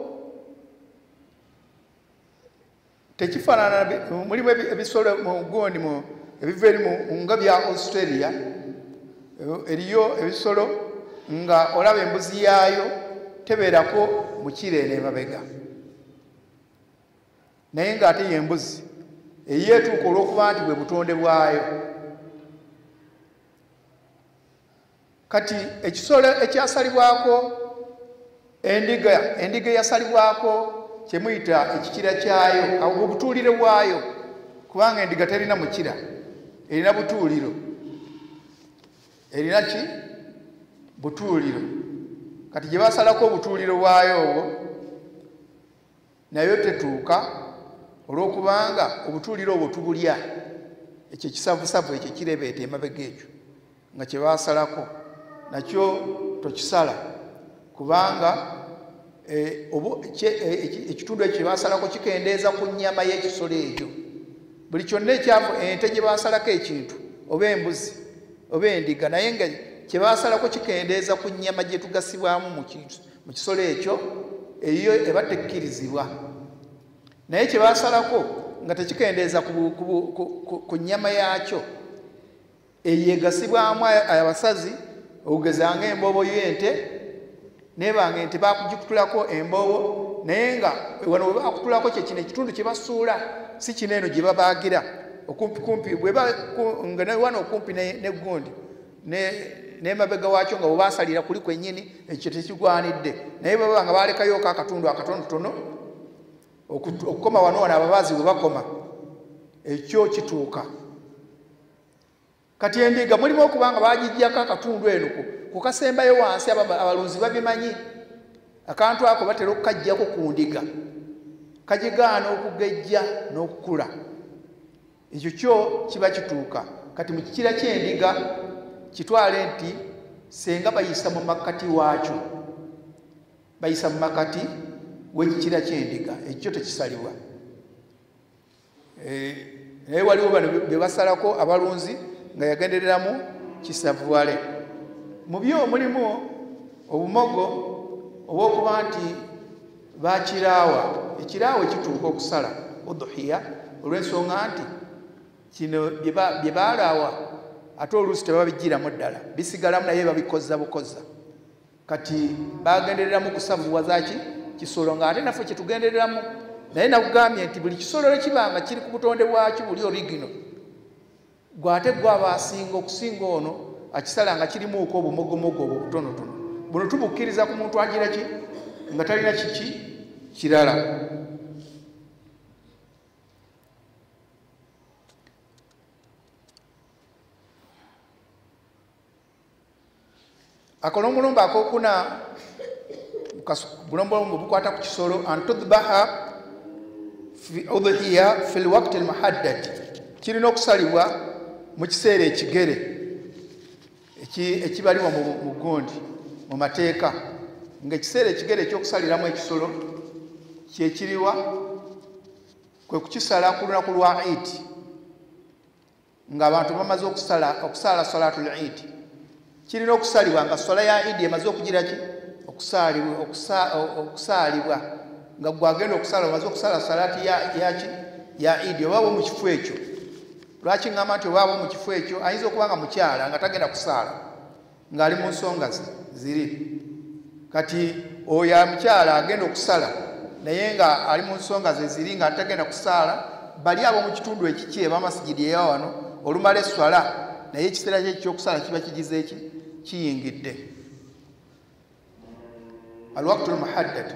tekifaanana mulimu ebisolo mu gundi ebiva eri nga bya Australia eriyo ebisolo nga olaba embuzi yaayo tebeerako mukira eno emabega naye ng'ate y'embuzi eyeetuuka olw'okuba nti bwe butonde bwayo. Kati ekisolo ekyasalibwako endiga eyasalibwako kyemuyita ekikira kyayo awo obutuuliro bwayo kubanga endiga terina mukira erina butuuliro erina ki butuuliro. Kati gye basalako obutuuliro bwayo obwo nayo tetuuka olw'okubanga obutuuliro obwo tubulya ekyo ekisavusavu ekyo kirebeeta emabega ekyo nga kye basalako nakyo tokisala kubanga ekitundu ekyo basalako kikendeeza ku nnyama y'ekisolo ekyo. Buli kyonna ekyavu ente gye basalako ekintu oba embuzi oba endiga naye nga kye basalako kikendeeza ku nnyama gye tugasibwamu mu kisolo ekyo eyo eba tekkirizibwa. Naye kye basalako nga tekikendeeza ku nnyama yaakyo eyo egasibwamu abasazi okugeza ng'emboobo y'ente nebanga ente bakugikutulako emboobo naye nga wano we bakutulako kyekino ekitundu kye basuula si kino eno gye babaagira okumpikumpi nga wano okumpi negundi n'emabega waakyo nga bwe basalira kuli kwennyini ekyo tekigwanidde naye baba nga balekayoko akatundu akatonotono okukoma wano ababaazi bwe bakoma ekyo kituuka. Kati endiga mulimu okuba nga bagijjako akatundu eno ku kasembayo wansi abalunzi babimanyi akantu ako batera okukajjako ku ndiga kagigaana okugejja n'okukula ekyo kyo kiba kituuka. Kati mu kikira ky'endiga kitwale nti senga bayisa mu makkati waakyo bayisa mu makkati w'ekikira ky'endiga ekyo tekisalibwa. Naye waliwo bano bye basalako abalunzi nga yagendereramu kisavuwale. Mu byo mulimu obumogo obw'okuba nti bakiraawa ekiraawa ekituuka okusala udhiya olw'ensonga nti kino bye baalaawa ate oluusi tebabigiramu ddala bisigalamu naye babikoza bukoza. Kati bagendereramu kusavuwa zaki kisolo ng'ate naffe kyetugendereramu naye nakugambye nti buli kisolo ekiba nga kiri ku butonde bwakyo buli origino gwate gwaba asinga okusinga ono akisala nga kirimuuko obumogomogo obwo butonotono buno tubukkiriza ku muntu agira ki nga talina kiki kirala. akalombolombo akokuna bulombolombo bukwata ku kisolo antudbaha fi udhiya fi lwakti almuhaddad kirina okusalibwa mu kiseera ekigere ekibalibwa mu gundi mu mateeka ng'ekiseera ekigere ekyokusaliramu ekisolo kyekiriwa kwe kukisala ku lunaku lwa idi ng'abantu bamaze okusala salatul idi kirina okusalibwa nga sola ya idi emaze okugira ki okusaalibwa nga gwagenda okusala omaze okusala salati ya idi obaabo mu kifo ekyo. Lwaki ngamba nti obaabo mu kifo ekyo? Ayinza okuba nga mukyala nga tagenda kusaala ng'ali mu nsonga ziri, kati oyo mukyala agenda okusala naye nga ali mu nsonga ze ziri nga tagenda kusaala, bali abo mu kitundu ekiki ebamasigidi eya wano olumala eswala naye ekiseera kye ekyokusala kiba kigize eki kiyingidde. Alwaktu almuhaddad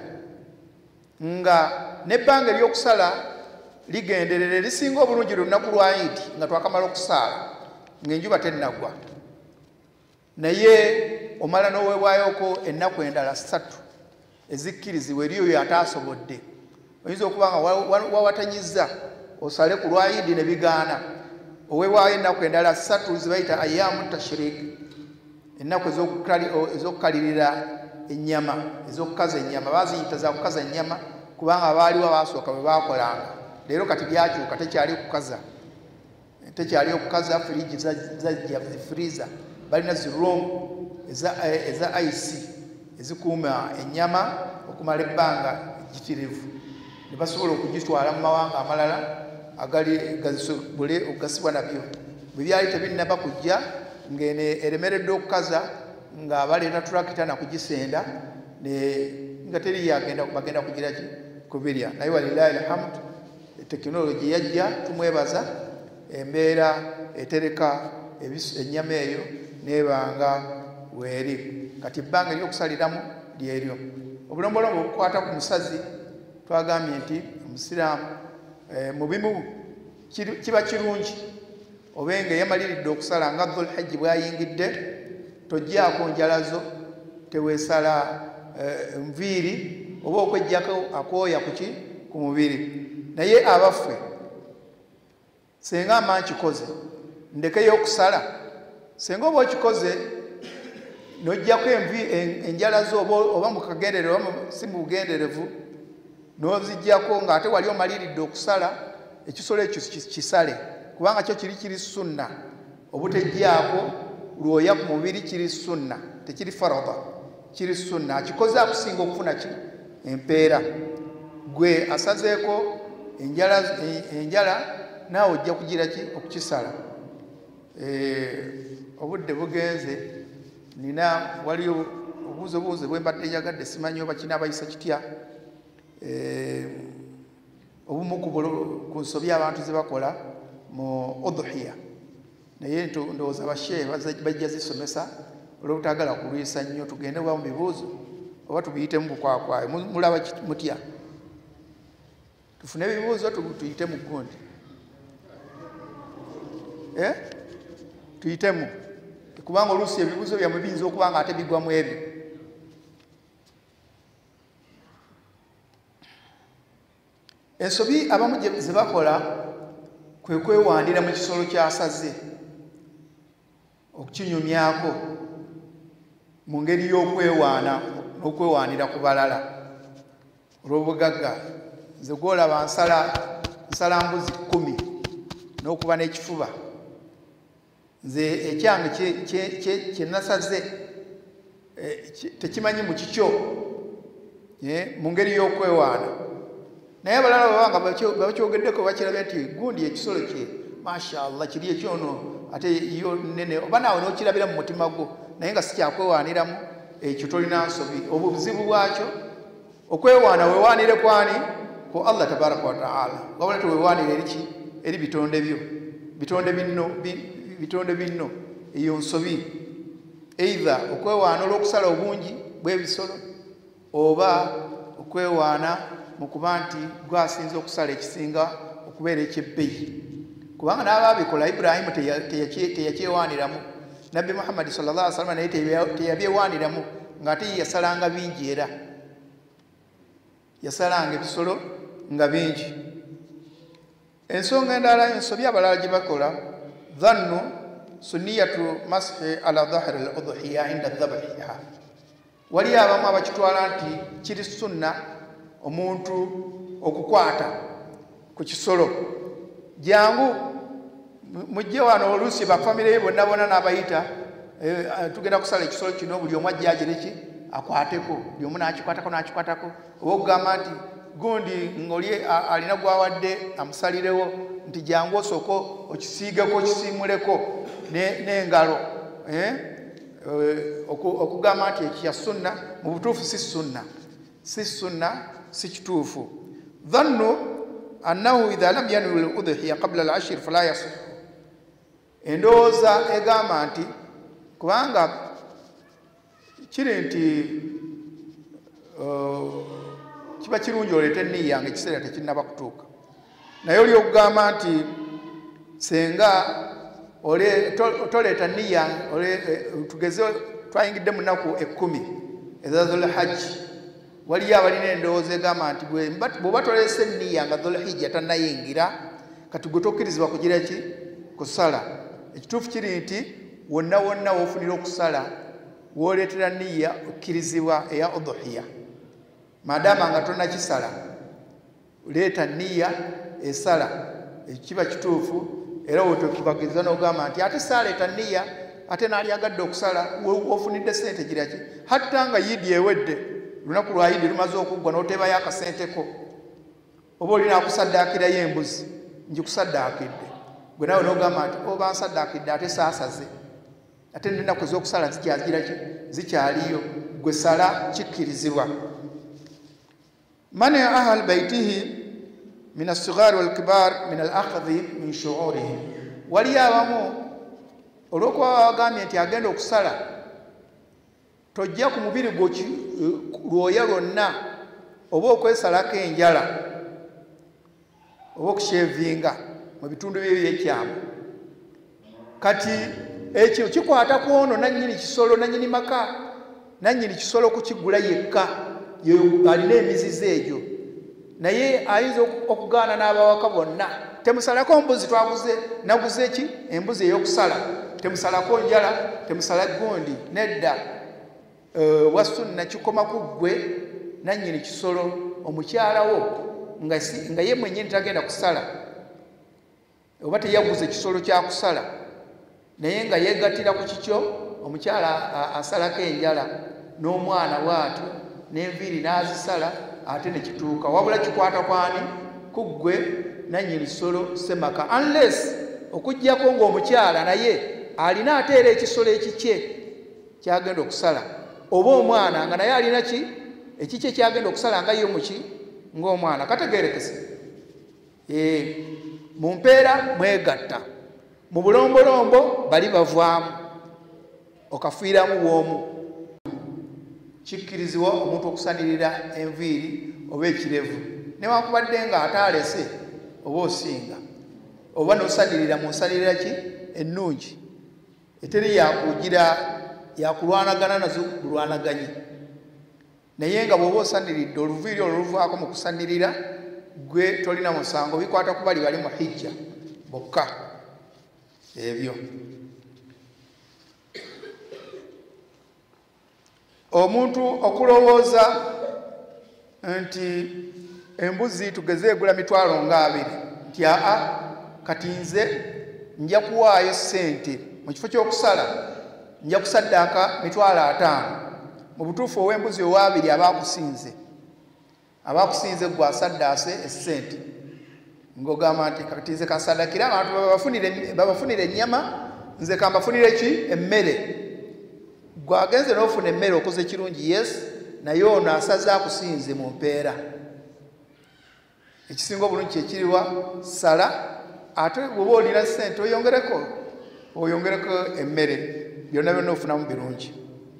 nga n'ebbanga ery'okusala ligenderere lisinga obulungi lunaku lwa idi nga twakamala okusaala ng'enjuba tennagwa, naye omala n'oweebwayoko ennaku endala 3 ezikkirizibwa eri oyo ataasobodde. Oyinza okuba nga wawatanyiza osale ku lwa idi ne bigaana, oweebwayo ennaku endala 3 zibayita ayyamu tashrik, ennaku ez'okukalirira ennyama, ez'okukaza ennyama, baziyita za kukaza ennyama kubanga abaaliwo abasooka bwe baakolanga. Leero kati byakyuka, tekyali okukaza, firiji zajja zifiriza, balina ziroom eza ice ezikuuma ennyama okumala ebbanga gitirivu, ne basobola okugitwala mu mawanga amalala agali gasobole okugasibwa nabyo. Bwe byali tebinnaba kujja ng'eno eremeredde okukaza nga baleeta tulakita nakugisenda nga teri bagenda kugira ki kubirya. Naye walillahi alhamdu, tekinologi yajja, tumwebaza, embeera etereka ennyama eyo nebanga weeri. Kati ebbanga ery'okusaliramu lyeryo. Obulombolombo obukwata ku musazi twagambye nti omusiraamu mu bimu kiba kirungi obenga yamaliridde okusala nga Dhulhijja bwayingidde, tojjaako njalazo, teweesala nviiri oba okwejjako akooya ku mubiri. Naye abaffe senga ama nkikoze ndekeyo okusala, senga oba okikoze n'ojjako enjalazo oba mu kagenderevu oba si mu bugenderevu n'ozijjako ng'ate wali omaliridde okusala, ekisolo ekyo kisale kubanga kyo kiri sunna. Obutejjaako lwoya ku mubiri kiri sunna, tekiri farada, kiri sunna. Akikoze akusinga okufuna ki empeera. Gwe asazeeko enjala naawe ojja kugira ki okukisala. Obudde bugenze, nina waliyo obuuzobuuzo bwe mbadde njagadde, simanyi oba kinaabayisa kitya, obumu ku nsobi abantu ze bakola mu udhiya, naye ndowooza abashehe bajja zisomesa olw'obutagala kulwisa nnyo. Tugende oba mu bibuuzo oba tubiyitemu bukwakwayo, mulaba mutya? Tufune ebibuuzo tuyite mu gundi, tuyitemu, kubanga oluusi ebibuuzo byammwe biyinza okuba nga ate bigwa mu ebyo. Ensobi abamu ze bakola kwe kwewandira mu kisolo kyasaze, okukinyumyako mu ngeri y'okwewaana n'okwewaanira ku balala olw'obugagga. Nze gwolaba nsala mbuzi 10 n'okuba n'ekifuba, nze ekyange kye nasaze tekimanyi mu kikyo mu ngeri y'okwewaana. Naye abalala babanga bakyogeddeko bakirabe nti gundi ekisolo kye mashallah kiri ekyono ate yo nene, oba naawe n'okirabira mu mutima gwo naye nga si kyakwewaaniramu, ekyo tolina nsobi. Obuzibu bwakyo okwewaana weewaanire kwani ku Allah tabaraka wa taala, wabula teweewaanire eriki eri bitonde byo, bitonde binno. Eyo nsobi, either okwewaana olw'okusala obungi bw'ebisolo oba okwewaana mu kuba nti gwasinza okusala ekisinga okubeera ekyebbeyi. Kubanga n'abaabikola Ibrahimu teyakyewaaniramu, nabbi Muhammad sallallahu alaihi wasallam naye teyabyewaniramu ng'ate yasalanga bingi era yasalanga ebisolo nga bingi. Ensonga endala ensobi abalala gye bakola dhannu sunniyatu mashi ala dhahri al-udhiya inda dhabhiha. Wali abamu abakitwala nti kiri sunna omuntu okukwata ku kisolo. Jangu mujje wano oluusi bafamire ye bonna bonna n'abayita tugenda kusala ekisolo kino buli omu ajja agireki akwateko buli omu n'akikwatako oba okugamba nti gundi ng'oli alina gwawadde amusalirewo nti jangu osooka okisiigeko okisiimuleko n'engalo okugamba nti ekya sunna mu butuufu si sunna si kituufu. Dhannu annahu idha lam yanwi al-udhiya qabla al-ashr fala yasih. Endowooza egamba nti kubanga kiri nti kiba kirungi oleete enniya nga ekiseera tekinnaba kutuuka, naye oli okugamba nti senga toleeta nniya tugeze twayingidde mu nnaku 10 eza Dhulhajji, waliyo abalina endowooza egamba nti bw'oba toleese enniya nga Dhulhijja tannayingira kati gwe tokkirizibwa kugira ki kusala. Ekituufu kiri nti wonna wonna woofunira okusala wooleetera nniya okkirizibwa eya udhiya. Maadaama nga tonnakisala leeta nniya esala ekiba kituufu, era wotokibagiriza n'ogamba nti ate saaleeta nniya ate n'alyagadde okusala woofunidde sente giraki. Hatta nga yidi ewedde, lunaku lwa yidi lumaze okuggwa n'oteebayo akasenteko, oba olina akusaddaakirayo embuzi ngikusaddaakidde, gwe nawe n'ogamba nti oba nsaddaakidde ate saasaze ate n'ennaku ez'okusala zikyaliyo, gwe sala kikkirizibwa. Mani ahal baitihi min as-sighar wal kibar min al-akhdhi min shu'urihim. Wali abamu olw'okuba bagambye nti agenda okusala tojja ku mubiri gwo lwoya lwonna oba okwesalako enjala oba okushevinga mu bitundu bye by'ekyama. Kati ekyo kikwata ku ono nannyini kisolo, nannyini maka, nannyini kisolo kukigula yekka, alina emizizo egyo, naye ayinza okugaana n'abawaka bonna. Temusalako mbuzi twaguze, naguze ki embuzi ey'okusala, temusalako njala, temusala gundi, nedda. Wasunna kikoma ku ggwe nannyini kisolo, omukyalawo nga ye mwennyini tagenda kusala oba teyaguze kisolo kya kusala, naye nga yeegattira ku kikyo, omukyala asalako enjala n'omwana bw'atyo n'enviiri n'azisala ate ne kituuka. Wabula kikwata kwani ku ggwe nannyini kisolo semaka, unless okuggyako ng'omukyala naye alina ate era ekisolo ekikye kyagenda okusala, oba omwana nga naye alina ki ekikye kyagenda okusala nga yo muki ng'omwana. Kategeerekese mu mpeera mwegatta, mu bulombolombo bali bavaamu okafiiramu bw'omu. Kikkirizibwa omuntu okusanirira enviiri oba ekirevu, newankubadde nga ataalese oba osinga, oba n'osanirira mu nsanirira ki ennungi eteri yakulwanagana nazo bulwanaganye, naye nga bw'oba osaniridde oluviiri olwo luvaako mu kusanirira, gwe tolina musango, bikwata ku bali mu hijja bokka ebyo. Omuntu okulowooza nti embuzi tugeze egula $20,000 nti kati nze nja kuwaayo ssente mu kifo ky'okusala nja kusaddaaka $50,000. Mu butuufu ow'embuzi owaabiri abakusinze gwe asaddaase essente, ng'ogamba nti kati nze kasaddakira abantu babafunire ennyama, nze kambafunire ki emmere. Gwe agenze n'ofuna emmere okoze kirungi, yes, naye ono asaze akusinze mu mpeera. Ekisinga obulungi kyekiriwa sala, ate bw'oba olina ssente oyongereko emmere, byonna byonna ofunamu birungi.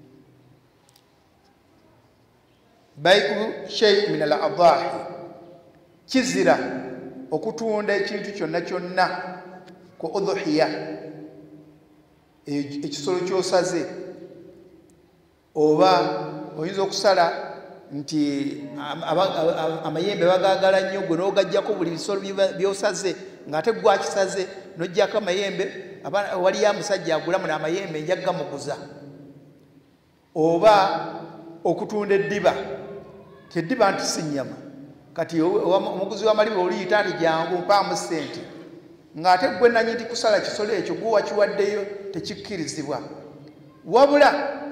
Bai'u shay min al-adahi, kizira okutunda ekintu kyonna kyonna ku udhiya ekisolo kyosaze oba oyinza okusala nti amayembe bagagala nnyo gwe n'ogajjako buli bisolo byosaze ng'ate gwakisaze n'ojjako amayembe waliyo omusajja agulamu n'amayembe nja gamuguza oba okutunda eddiba tyeddiba nti si nnyama kati omuguzi w'amaliba oluyita nti jangu mpaamu ssente ng'ate gwe nanyi nti kusala kisolo ekyo gwe wakiwaddeyo tekikkirizibwa wabula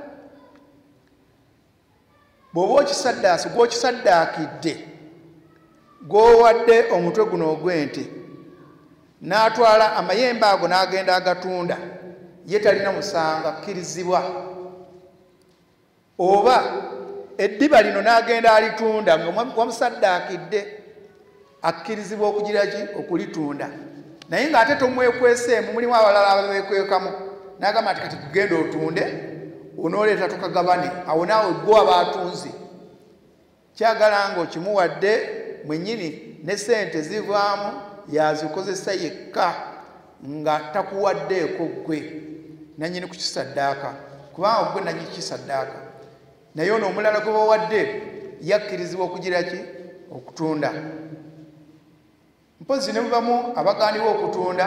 bw'oba okisaddaasi gw'okisaddaakidde gw'owadde omutwe guno ogw'ente n'atwala amayembe ago n'agenda agatunda ye talina musanga kkirizibwa oba eddiba lino n'agenda alitunda nga wamusaddaakidde akkirizibwa okugira ki okulitunda naye ng'ate tomwekweseemu mulimu abalala ababeekwekamu n'agamba nti kati kugenda otunde onooleeta tukagabane awo naawe gwe aba atunze kyagala ng'okimuwadde mwennyini ne sente zivaamu yazikozesa yekka nga takuwaddeeko gwe nannyini ku kisaddaaka kubanga gwe nannyini kisaddaaka naye ono omulala gwe bawadde yakkirizibwa okugira ki okutunda mpozi ne mubamu abagaanibwa okutunda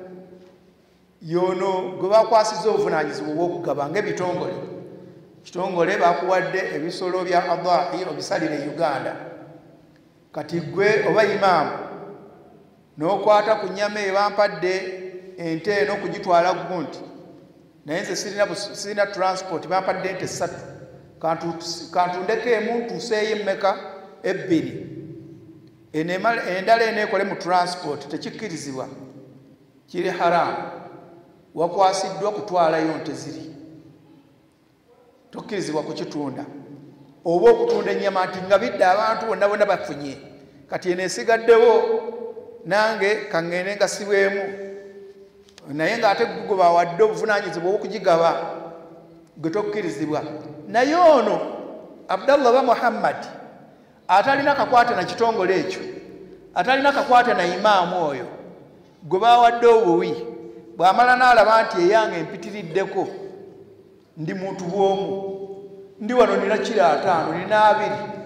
yono gwe bakwasiza obuvunaanyizibwa obw'okugaba ng'ebitongole kitongole bakuwadde ebisolo bya adaahi obisalire Uganda kati gwe oba imaamu n'okwata ku nnyama eyo bampadde ente eno okugitwala gunti naye nze sirina transport bampadde ente 3 kantundeko emu ntuuseeyo emmeka 2 endala eneekole mu transport tekikkirizibwa kiri haramu wakwasiddwa kutwalayo nte ziri tokkirizibwa kukitunda oba okutunda ennyama nti nga bidde abantu bonna bonna bafunye kati eneesigaddewo nange kaŋŋende ngasibwemu naye ng'ate gwe bawadde obuvunaanyizibwa obw'okugigaba gwe tokkirizibwa naye ono Abdallah ba Muhammad atalina kakwate na kitongole ekyo atalina kakwate na imaamu oyo gwe bawadde obuwi bw'amala n'alaba nti eyange empitiriddeko ndi muntu bw'omu ndi wano nina kira 5 nina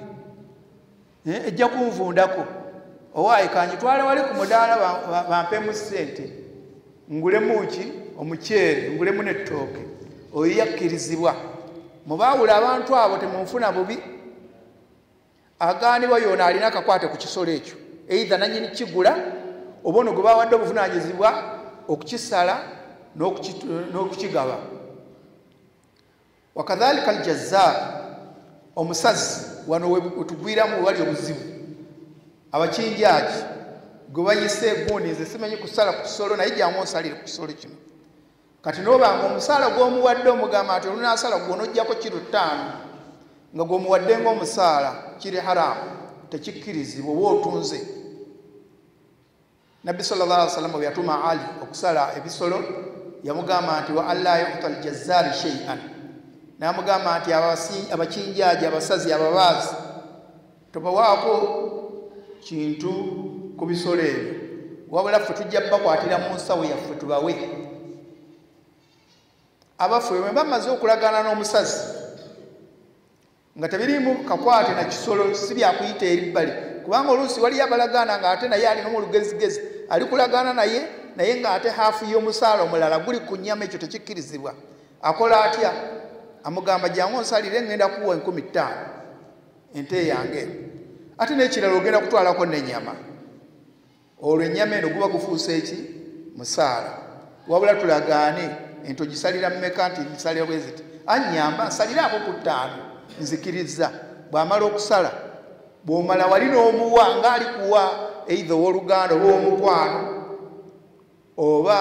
2 ejja kunvundako owaayi kanyitwale wali ku mudaala bampemu ssente ngulemu ki omuceere ngulemu n'ettooke oyo yakkirizibwa mubaawula abantu abo temunfuna bubi agaanibwa yoona alina akakwate ku kisolo ekyo eitha nannyini kigula oba ono gwe bawadde obuvunaanyizibwa okukisala n'okukigaba wakadhalika aljazzar omusazi wano wetugwiramu wali obuzibu abakinjaaji gwe bayise eguuni nze simanyi kusala ku kisolo naye jangu onsalire ku kisolo kino kati n'obanga omusaala gw'omuwadde omugamba nti olunaasala gw'onojjako kiro 5 nga gw'omuwadde ng'omusaala kiri haramu tekikkirizibwa oba otunze nabbi sallallahu alaihi wasallam bwe yatuma Ali okusala ebisolo yamugamba nti wa alla yuqtal jazzari shay'an n'amugamba nti abakinjaaji abasazi ababaazi tobawaako kintu ku bisolo ebyo wabula ffe tujja bakwatira mu nsawo yaffe tubawe abaffe bwe bamaze okulagaana n'omusazi nga tebirimu kakwate na kisolo si byakuyita eribbali kubanga oluusi waliyo abalagaana ng'ate naye alinamu olugezigezi ali kulagaana naye ng'ate haafu y'omusaala omulala guli ku nnyama ekyo tekikkirizibwa akola atya amugamba jangu onsalire ngenda kuwa 15,000 ente yange ate n'ekirala ogenda kutwalako n'ennyama olwo ennyama eno guba gufuuse eki musaala wabula tulagaane ente ogisalira mmeka nti nsalira bweziti annyamba nsaliraako ku 5 nzikiriza bw'amala okusala bw'omala wali n'omuwa ng'ali kuwa eitha ow'oluganda oba omukwano oba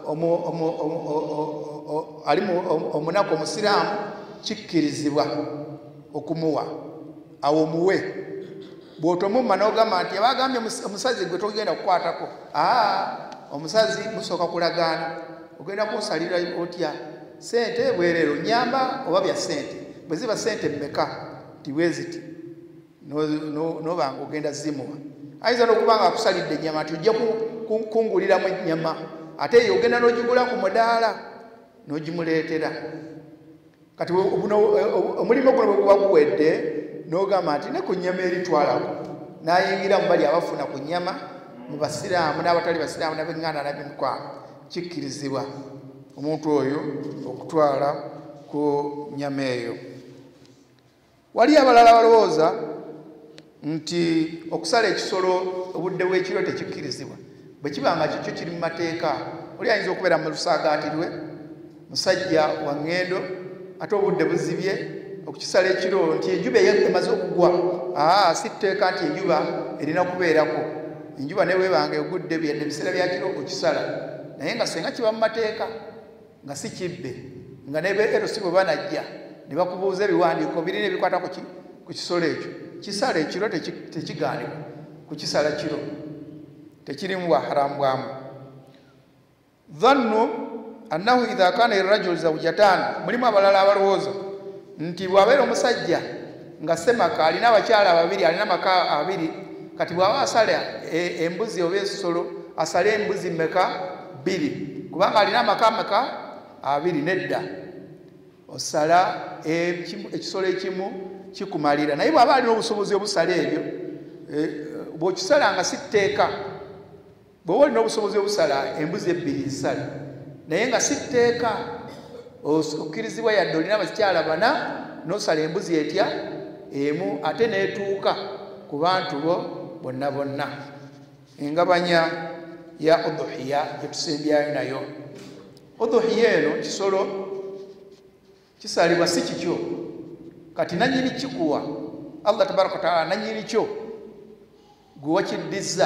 ali omunaku omusiraamu kikkirizibwa okumuwa awo omuwe bw'otomumma n'ogamba nti abagambye omusazi gwe togenda kukwatako omusazi musooka kulagaana ogenda kunsalira otya sente bwereero nyamba oba bya sente bwe ziba sente mmeka tiweziti n'obanga ogenda zimuwa ayinza n'okubanga akusalidde ennyama nti ojja kunguliramu ennyama ate eyo ogenda n'ogigula ku mudaala n'ogimuleetera kati omulimu guno bwe guba guwedde n'ogamba nti ne ku nnyama eritwalako n'ayingira mu bali abafuna ku nnyama mu basiraamu n'abatali basiraamu n'ab'eŋŋanda n'ab'emikwano kikkirizibwa omuntu oyo okutwala ku nnyama eyo. Wali abalala balowooza nti okusala ekisolo obudde bw'ekiro tekikkirizibwa bwe kiba nga kikyo kiri mu mateeka. Oli ayinza okubeera mu lusaagaatirwe musajja wa ŋŋendo ate obudde buzibye okukisala ekiro nti enjuba emaze okugwa. Si tteeka nti enjuba erina kubeerako. Enjuba ne bwebanga egudde ebiseera bya kiro okisala, naye nga senga kiba mu mateeka nga si kibbe nga ne beerosi bwe banajja ne bakubuuza ebiwandiiko birina ebikwata ku kisolo ekyo, kisala ekiro tekigaanibwa kukisala kiro, tekirimu bwa haramu bwamu. Dhannu annahu idha kana lirajuli zawjatan, mulimu abalala abalowooza nti bw'abeera omusajja nga semaka alina abakyala ababiri, alina amaka abiri, kati bw'aba asala embuzi oba esolo asale embuzi meka bbiri kubanga alina amaka meka abiri. Nedda, osala ekisolo ekimu kikumalira, naye bw'aba alina obusobozi obusala ebyo bw'okisala nga si tteeka. Bw'oba olina obusobozi obusala embuzi ebbiri zisala naye nga si tteeka, okkirizibwa yadde olina abakyala bana n'osala embuzi etya emu ate n'etuuka ku bantu bo bonna bonna. Engabanya ya udhuhiya gye tusembyayo nayo. Udhuhiya eno kisolo kisalibwa si kikyo, kati nanyini kikuwa Allah tabaraka wa taala, nanyini kyo gwe wakiddiza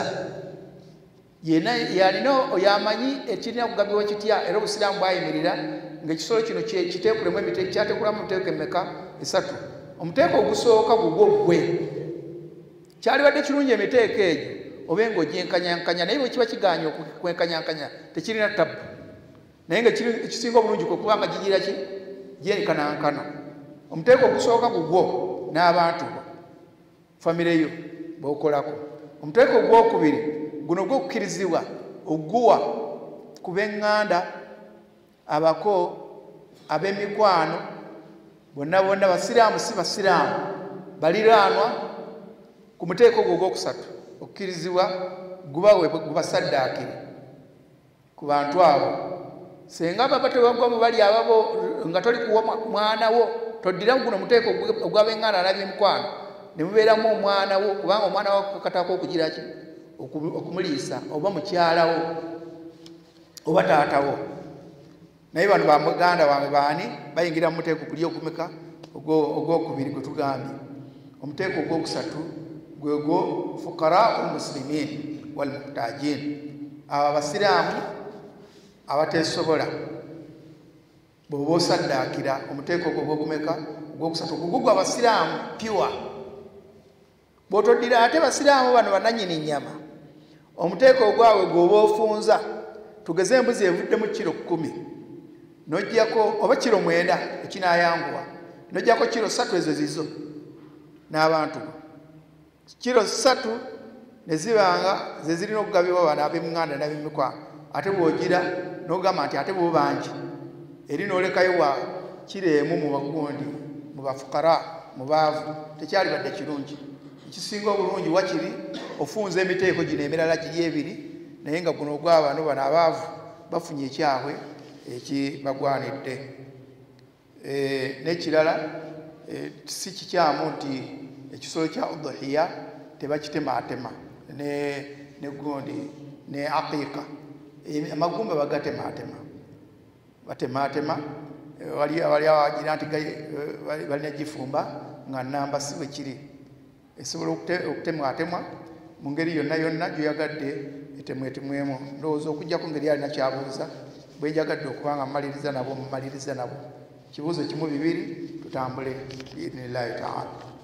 yena yalina yamanyi ekirina kugabibwa kitya. Era obusiraamu bwayimirira ng'ekisolo kino kiteekulemu emiteeko, kyateekulamu emiteeko emeka? 3. Omuteeko ogusooka gugwo gwe kyalibadde kirungi emiteeko egyo obe ng'ogyenkanyankanya, naye bwe kiba kiganye okwenkanyankanya tekirina tabu, naye nga ekisinga obulungi kwe kuba nga gigira ki gyenkanankana. Omuteeko ogusooka gugwo n'abantu bo famire yo b'okolako. Omuteeko ogwokubiri guno gw'okukkirizibwa oguwa ku b'eŋŋanda, abako, ab'emikwano, bonna bonna basiraamu si basiraamu, baliraanwa. Ku muteeko ogwo ogwokusatu okukkirizibwa gubasaddaakire ku bantu abo. Senga baba tebagwa mu bali ababo nga toli kuwa mwana wo, toddiramu guno muteeko ogw'ab'eŋŋanda n'ab'emikwano ne mubeeramu omwana wo, kubanga omwana wo kakatako okugira ki okumuliisa, oba mukyala wo oba taata wo. Naye bano bamuganda wange baani bayingira mu muteeko guli ogumeka ogwokubiri gwe tugambye. Omuteeko ogwokusatu gwe gwo fuqaraa'ul muslimin wal muhtajin, abo abasiraamu abateesobola bw'oba osaddaakira. Omuteeko ogwo ogwogumeka ogwokusatu gugwa abasiraamu piwa. Bw'otoddira ate basiraamu bano bananyini nnyama, omuteeko ogwawe gw'oba ofunza, tugeze embuzi evuddemu kiro 10 n'oggyako oba kiro 9 ekinaayanguwa, n'oggyako kiro 3 ezo zizo n'abantu bo, kiro 3 ne zibanga ze zirina okugabibwa bano ab'eŋŋanda n'ab'emikwano. Ate bw'ogira n'ogamba nti ate bo bangi, eri n'olekayo wa kiro emu mu bagundi, mu bafukara, mu baavu, tekyalibadde kirungi. Ekisinga obulungi wakiri ofunza emiteeko gino emirala giri ebiri, naye nga guno ogw'abano bano abaavu bafunye ekyabwe ekibagwanidde. N'ekirala si kikyamu nti ekisolo kya udhuhiya tebakitemaatema ne gundi ne aqiiqa, amagumba bagatemaatema, batemaatema. Wali awagira nti balina gifumba nga nnamba si bwe kiri, esobola okutemwatemwa mu ngeri yonna yonna gyoyagadde etemwetemwemu. Ndowooza okuggyako ngeri alina kyabuuza, bwejagadde okuba nga mmaliriza nabo mumaliriza nabo. Kibuuzo kimu bibiri tutambule biidhnillahi taala.